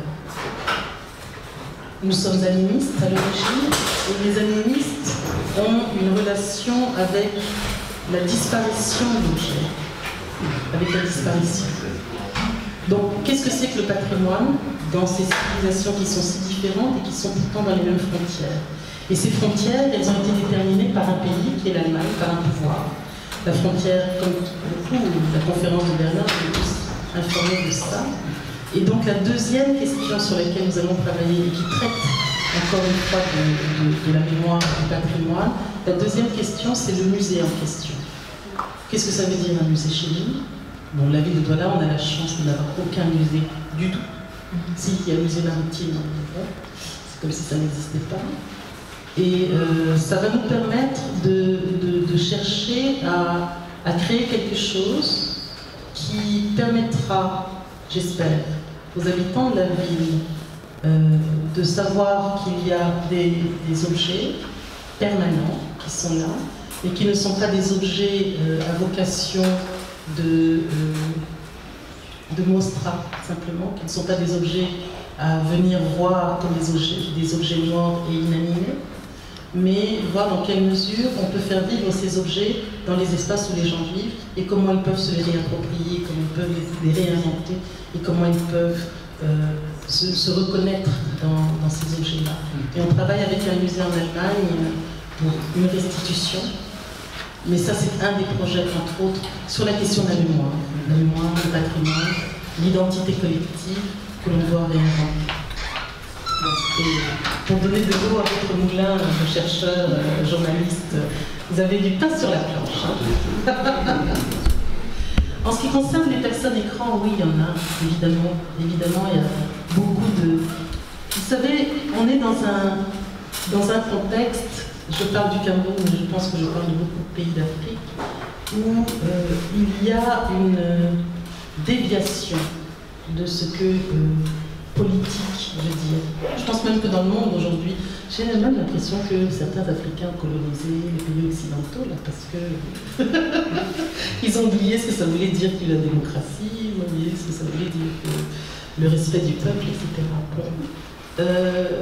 nous sommes animistes à l'origine, et les animistes ont une relation avec la disparition de l'objet, avec la disparition. Donc, qu'est-ce que c'est que le patrimoine dans ces civilisations qui sont si différentes et qui sont pourtant dans les mêmes frontières? Et ces frontières, elles ont été déterminées par un pays qui est l'Allemagne, par un pouvoir. La frontière, comme beaucoup, la conférence de Berlin, est tous informée de ça. Et donc la deuxième question sur laquelle nous allons travailler et qui traite encore une fois de, de, de la mémoire du patrimoine, la deuxième question, c'est le musée en question. Qu'est-ce que ça veut dire un musée chez nous? Bon, la ville de Douala, on a la chance de n'avoir aucun musée du tout. Si, il y a le musée maritime, c'est comme si ça n'existait pas. Et euh, ça va nous permettre de, de, de chercher à, à créer quelque chose qui permettra, j'espère, aux habitants de la ville euh, de savoir qu'il y a des, des objets permanents qui sont là et qui ne sont pas des objets euh, à vocation de, euh, de mostra, simplement, qui ne sont pas des objets à venir voir comme des objets, des objets morts et inanimés, mais voir dans quelle mesure on peut faire vivre ces objets dans les espaces où les gens vivent et comment ils peuvent se les réapproprier, comment ils peuvent les réinventer et comment ils peuvent euh, se, se reconnaître dans, dans ces objets-là. Et on travaille avec un musée en Allemagne pour une restitution, mais ça c'est un des projets, entre autres, sur la question de la mémoire, la mémoire, le patrimoine, l'identité collective que l'on doit réinventer. Et pour donner de l'eau à votre moulin, de chercheurs, euh, journalistes, vous avez du pain sur la planche. Hein. En ce qui concerne les personnes écrans, oui, il y en a, évidemment. Évidemment, il y a beaucoup de... Vous savez, on est dans un, dans un contexte, je parle du Cameroun, mais je pense que je parle de beaucoup de pays d'Afrique, où euh, il y a une déviation de ce que... Euh, politique, je veux dire. Je pense même que dans le monde aujourd'hui, j'ai même l'impression que certains Africains ont colonisé les pays occidentaux, là, parce que ils ont oublié ce que ça voulait dire que la démocratie, ils ont oublié ce que ça voulait dire que le respect du peuple, et cetera. Bon. Euh,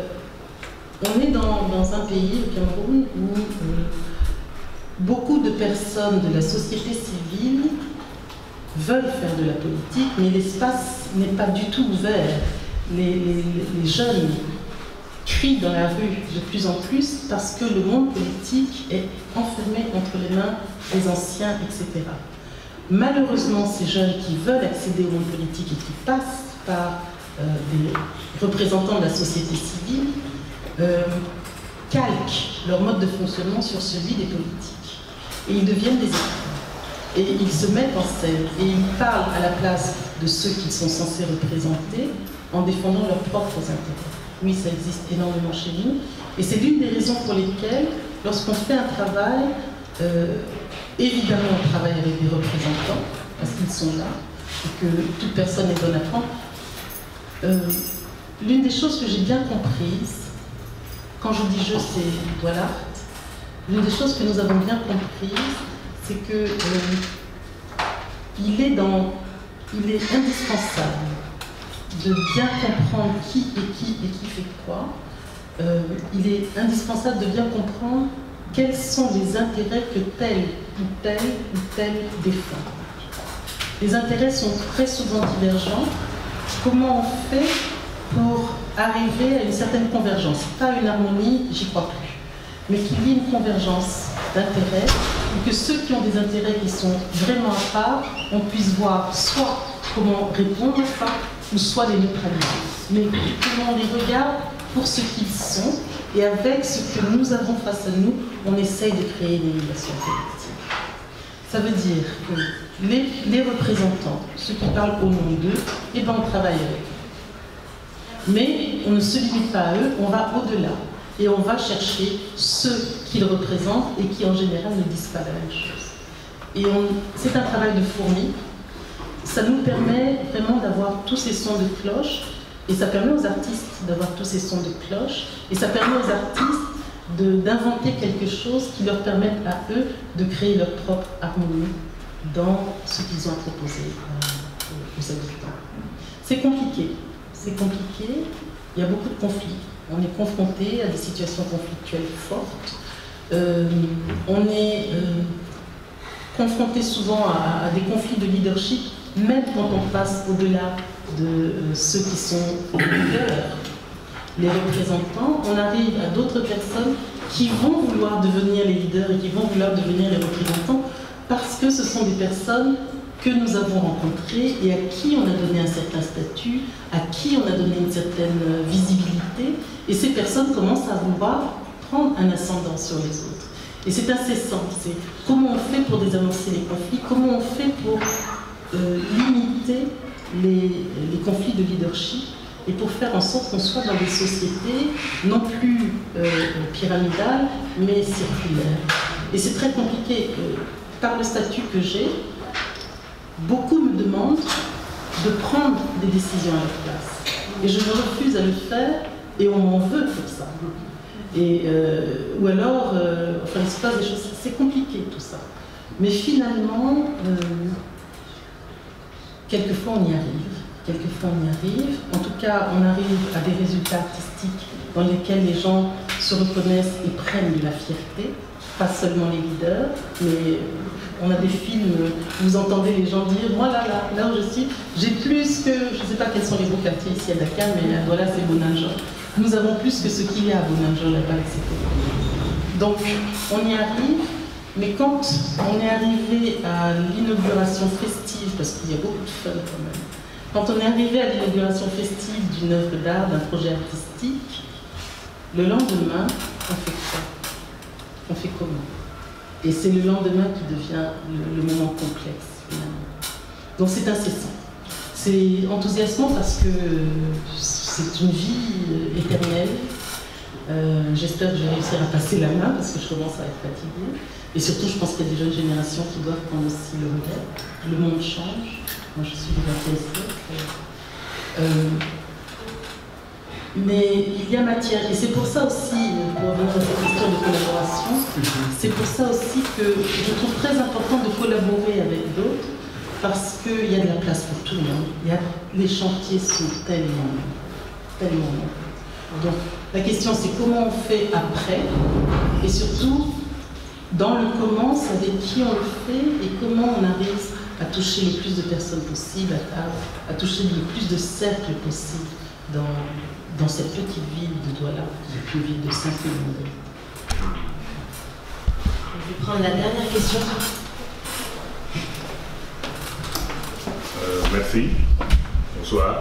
on est dans, dans un pays, le Cameroun, où euh, beaucoup de personnes de la société civile veulent faire de la politique, mais l'espace n'est pas du tout ouvert. Les, les, les jeunes crient dans la rue de plus en plus parce que le monde politique est enfermé entre les mains des anciens, et cetera. Malheureusement, ces jeunes qui veulent accéder au monde politique et qui passent par euh, des représentants de la société civile euh, calquent leur mode de fonctionnement sur celui des politiques. Et ils deviennent des écrivains. Et ils se mettent en scène et ils parlent à la place de ceux qu'ils sont censés représenter en défendant leurs propres intérêts. Oui, ça existe énormément chez nous. Et c'est l'une des raisons pour lesquelles, lorsqu'on fait un travail, euh, évidemment on travaille avec des représentants, parce qu'ils sont là, et que toute personne est bonne à prendre. Euh, l'une des choses que j'ai bien comprises, quand je dis je, c'est Douala, l'une des choses que nous avons bien comprises, c'est que euh, il est dans, il est indispensable de bien comprendre qui est qui et qui fait quoi. Euh, il est indispensable de bien comprendre quels sont les intérêts que tel ou tel ou tel défend. Les intérêts sont très souvent divergents. Comment on fait pour arriver à une certaine convergence? Pas une harmonie, j'y crois plus, mais qu'il y ait une convergence d'intérêts et que ceux qui ont des intérêts qui sont vraiment à part, on puisse voir soit comment répondre à ça, ou soit les neutraliser. Mais comment on les regarde pour ce qu'ils sont, et avec ce que nous avons face à nous, on essaye de créer une émulation collective. Ça veut dire que les, les représentants, ceux qui parlent au nom d'eux, eh ben on travaille avec eux. Mais on ne se limite pas à eux, on va au-delà. Et on va chercher ceux qu'ils représentent et qui en général ne disent pas la même chose. Et c'est un travail de fourmi. Ça nous permet vraiment d'avoir tous ces sons de cloche Et ça permet aux artistes d'avoir tous ces sons de cloche, et ça permet aux artistes d'inventer quelque chose qui leur permette à eux de créer leur propre harmonie dans ce qu'ils ont à proposer euh, aux habitants. C'est compliqué, c'est compliqué, il y a beaucoup de conflits. On est confronté à des situations conflictuelles fortes. Euh, on est euh, confronté souvent à, à des conflits de leadership, même quand on passe au-delà de euh, ceux qui sont les leaders, les représentants, on arrive à d'autres personnes qui vont vouloir devenir les leaders et qui vont vouloir devenir les représentants parce que ce sont des personnes que nous avons rencontrées et à qui on a donné un certain statut, à qui on a donné une certaine visibilité, et ces personnes commencent à vouloir prendre un ascendant sur les autres. Et c'est incessant, c'est comment on fait pour désamorcer les conflits, comment on fait pour euh, limiter les, les conflits de leadership, et pour faire en sorte qu'on soit dans des sociétés non plus euh, pyramidales, mais circulaires. Et c'est très compliqué. Euh, par le statut que j'ai, beaucoup me demandent de prendre des décisions à leur place. Et je me refuse à le faire, et on m'en veut pour ça. Et, euh, ou alors, euh, enfin, il se passe des choses, c'est compliqué tout ça. Mais finalement, euh, quelquefois on y arrive. Quelquefois on y arrive. En tout cas, on arrive à des résultats artistiques dans lesquels les gens se reconnaissent et prennent de la fierté. Pas seulement les leaders, mais on a des films où vous entendez les gens dire « Moi, là, là, là où je suis, j'ai plus que... » Je ne sais pas quels sont les beaux quartiers ici à Dakar, mais là, voilà, c'est Bonanger. Nous avons plus que ce qu'il y a à Bonanger là-bas, et cetera. Donc, on y arrive, mais quand on est arrivé à l'inauguration festive, parce qu'il y a beaucoup de fun quand même, quand on est arrivé à l'inauguration festive d'une œuvre d'art, d'un projet artistique, le lendemain, on fait quoi? On fait comment? Et c'est le lendemain qui devient le, le moment complexe, finalement. Donc c'est incessant. C'est enthousiasmant parce que c'est une vie éternelle. Euh, J'espère que je vais réussir à passer la main parce que je commence à être fatiguée. Et surtout, je pense qu'il y a des jeunes générations qui doivent prendre aussi le relais. Le monde change. Moi, je suis du vingtième siècle. Euh, Mais il y a matière, et c'est pour ça aussi, pour revenir à cette question de collaboration, c'est pour ça aussi que je trouve très important de collaborer avec d'autres, parce qu'il y a de la place pour tout le monde. Il y a, les chantiers sont tellement, tellement longs. Donc la question c'est comment on fait après, et surtout, dans le comment, c'est avec qui on le fait, et comment on arrive à toucher le plus de personnes possible, à, à toucher le plus de cercles possible dans... dans cette petite ville de Douala, une ville de cinq millions. Je vais prendre la dernière question. Euh, merci. Bonsoir.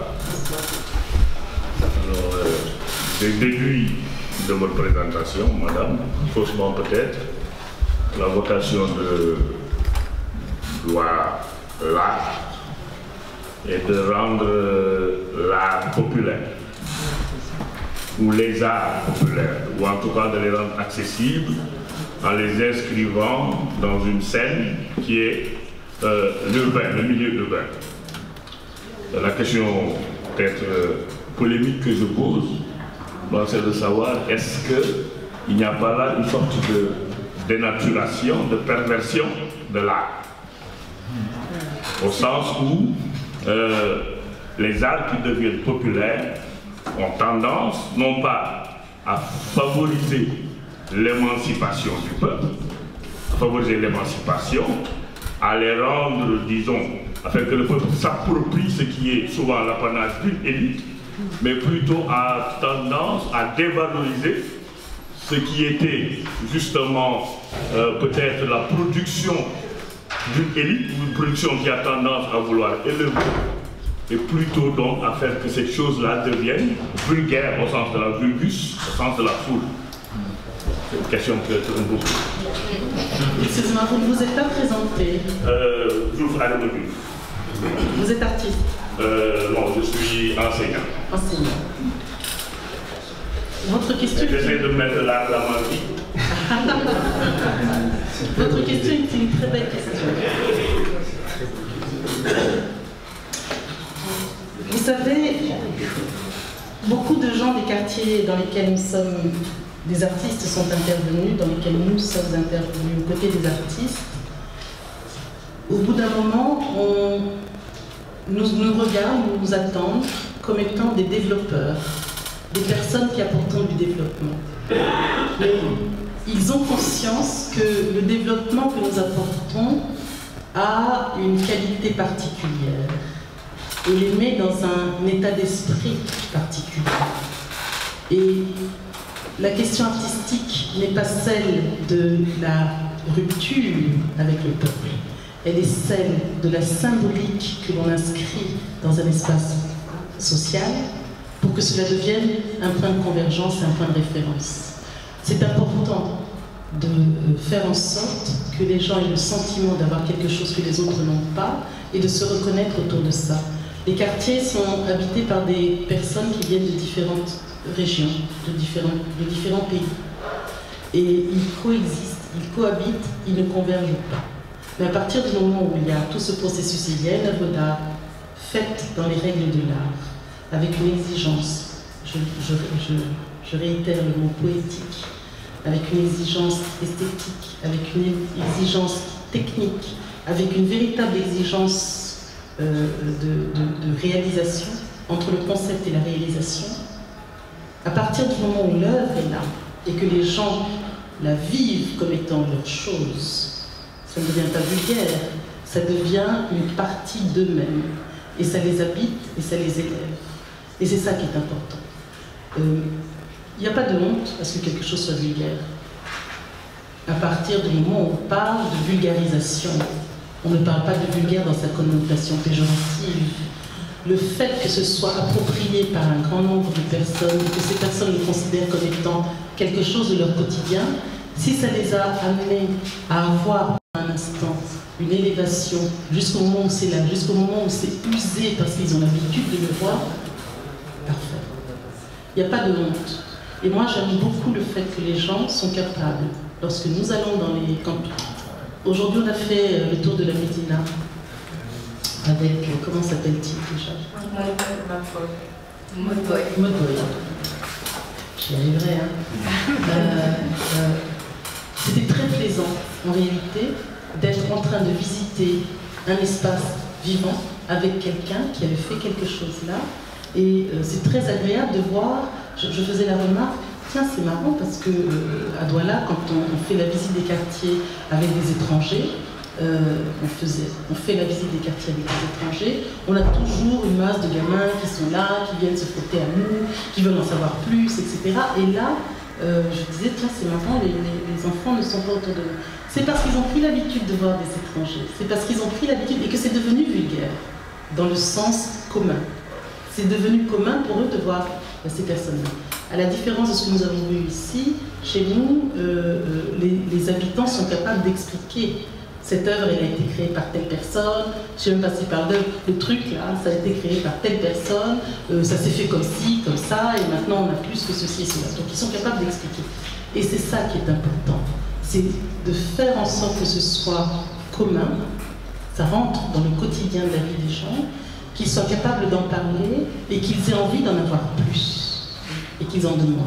Alors, euh, dès le début de votre présentation, madame, faussement peut-être, la vocation de loi l'art et de rendre l'art populaire, ou les arts populaires, ou en tout cas de les rendre accessibles en les inscrivant dans une scène qui est euh, l'urbain, le milieu urbain. La question peut-être euh, polémique que je pose, c'est de savoir est-ce qu'il n'y a pas là une sorte de dénaturation, de perversion de l'art, au sens où euh, les arts qui deviennent populaires ont tendance, non pas à favoriser l'émancipation du peuple, à favoriser l'émancipation, à les rendre, disons, afin que le peuple s'approprie ce qui est souvent l'apanage d'une élite, mais plutôt à tendance à dévaloriser ce qui était justement euh, peut-être la production d'une élite, ou une production qui a tendance à vouloir élever, et plutôt donc à faire que cette chose-là devienne vulgaire au sens de la vulgus, au sens de la foule. C'est une question peut-être un peu. Excusez-moi, vous ne vous êtes pas présenté. Euh, J'ouvre à le Vous êtes artiste? euh, Non, je suis enseignant. Enseignant. Votre question... J'essaie de mettre la, la main. Votre question est une très belle question. Vous savez, beaucoup de gens des quartiers dans lesquels nous sommes, des artistes sont intervenus, dans lesquels nous sommes intervenus aux côtés des artistes. Au bout d'un moment, on nous, nous regardent, nous nous attendent comme étant des développeurs, des personnes qui apportent du développement. Mais ils ont conscience que le développement que nous apportons a une qualité particulière et les met dans un état d'esprit particulier. Et la question artistique n'est pas celle de la rupture avec le peuple, elle est celle de la symbolique que l'on inscrit dans un espace social pour que cela devienne un point de convergence, un point de référence. C'est important de faire en sorte que les gens aient le sentiment d'avoir quelque chose que les autres n'ont pas et de se reconnaître autour de ça. Les quartiers sont habités par des personnes qui viennent de différentes régions, de différents, de différents pays. Et ils coexistent, ils cohabitent, ils ne convergent pas. Mais à partir du moment où il y a tout ce processus, il y a une œuvre d'art faite dans les règles de l'art, avec une exigence, je, je, je, je réitère le mot poétique, avec une exigence esthétique, avec une exigence technique, avec une véritable exigence euh, de, de, de réalisation, entre le concept et la réalisation, à partir du moment où l'œuvre est là, et que les gens la vivent comme étant leur chose, ça ne devient pas vulgaire, ça devient une partie d'eux-mêmes, et ça les habite, et ça les élève. Et c'est ça qui est important. Euh, Il n'y a pas de honte à ce que quelque chose soit vulgaire. À partir du moment où on parle de vulgarisation, on ne parle pas de vulgaire dans sa connotation péjorative. Le fait que ce soit approprié par un grand nombre de personnes, que ces personnes le considèrent comme étant quelque chose de leur quotidien, si ça les a amenés à avoir un instant une élévation jusqu'au moment où c'est là, jusqu'au moment où c'est usé parce qu'ils ont l'habitude de le voir, parfait. Il n'y a pas de honte. Et moi, j'aime beaucoup le fait que les gens sont capables, lorsque nous allons dans les campings. Aujourd'hui, on a fait le tour de la Médina avec, comment s'appelle-t-il déjà? Modboy. Modboy. J'y arriverai, hein. euh, euh, C'était très plaisant, en réalité, d'être en train de visiter un espace vivant avec quelqu'un qui avait fait quelque chose là. Et euh, c'est très agréable de voir, je, je faisais la remarque, tiens c'est marrant parce que euh, à Douala, quand on, on fait la visite des quartiers avec des étrangers, euh, on, faisait, on fait la visite des quartiers avec des étrangers, on a toujours une masse de gamins qui sont là, qui viennent se frotter à nous, qui veulent en savoir plus, et cetera. Et là, euh, je disais, tiens c'est marrant, les, les, les enfants ne sont pas autour de nous. C'est parce qu'ils ont pris l'habitude de voir des étrangers, c'est parce qu'ils ont pris l'habitude et que c'est devenu vulgaire, dans le sens commun. C'est devenu commun pour eux de voir ces personnes-là. À la différence de ce que nous avons vu ici, chez nous, euh, les, les habitants sont capables d'expliquer. Cette œuvre, elle a été créée par telle personne, je ne sais même pas si par d'œuvre, le truc là, ça a été créé par telle personne, euh, ça s'est fait comme ci, comme ça, et maintenant on a plus que ceci et cela. Donc ils sont capables d'expliquer. Et c'est ça qui est important. C'est de faire en sorte que ce soit commun, ça rentre dans le quotidien de la vie des gens, qu'ils soient capables d'en parler et qu'ils aient envie d'en avoir plus et qu'ils en demandent.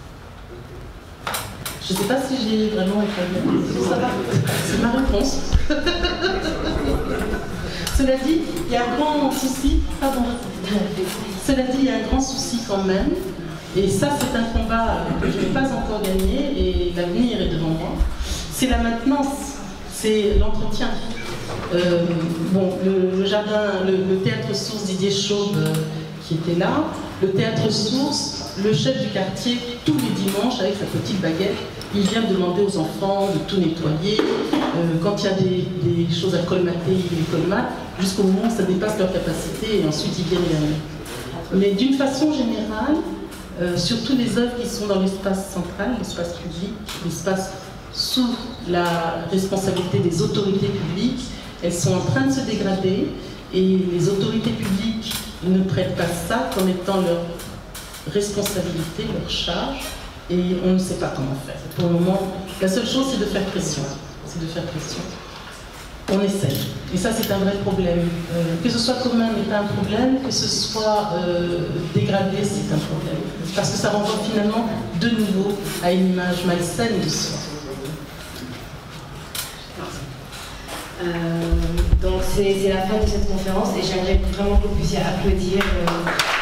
Je ne sais pas si j'ai vraiment répondu. Ça va, c'est ma réponse. Cela dit, il y a un grand souci. Pardon. Cela dit, il y a un grand souci quand même. Et ça, c'est un combat que je n'ai pas encore gagné et l'avenir est devant moi. C'est la maintenance, c'est l'entretien. Euh, bon, le, le jardin, le, le théâtre Source Didier Chauve euh, qui était là, le théâtre Source, le chef du quartier, tous les dimanches, avec sa petite baguette, il vient demander aux enfants de tout nettoyer. Euh, quand il y a des, des choses à colmater, il les colmate, jusqu'au moment où ça dépasse leur capacité, et ensuite ils viennent les ramener. Mais d'une façon générale, euh, surtout les œuvres qui sont dans l'espace central, l'espace public, l'espace sous la responsabilité des autorités publiques, elles sont en train de se dégrader et les autorités publiques ne prêtent pas ça comme étant leur responsabilité, leur charge, et on ne sait pas comment faire. Pour le moment, la seule chose c'est de faire pression. C'est de faire pression. on essaye. Et ça, c'est un vrai problème. Euh, que ce soit commun n'est pas un problème, que ce soit euh, dégradé, c'est un problème. Parce que ça renvoie finalement de nouveau à une image malsaine de soi. Euh, donc c'est la fin de cette conférence et j'aimerais vraiment que vous puissiez applaudir. Euh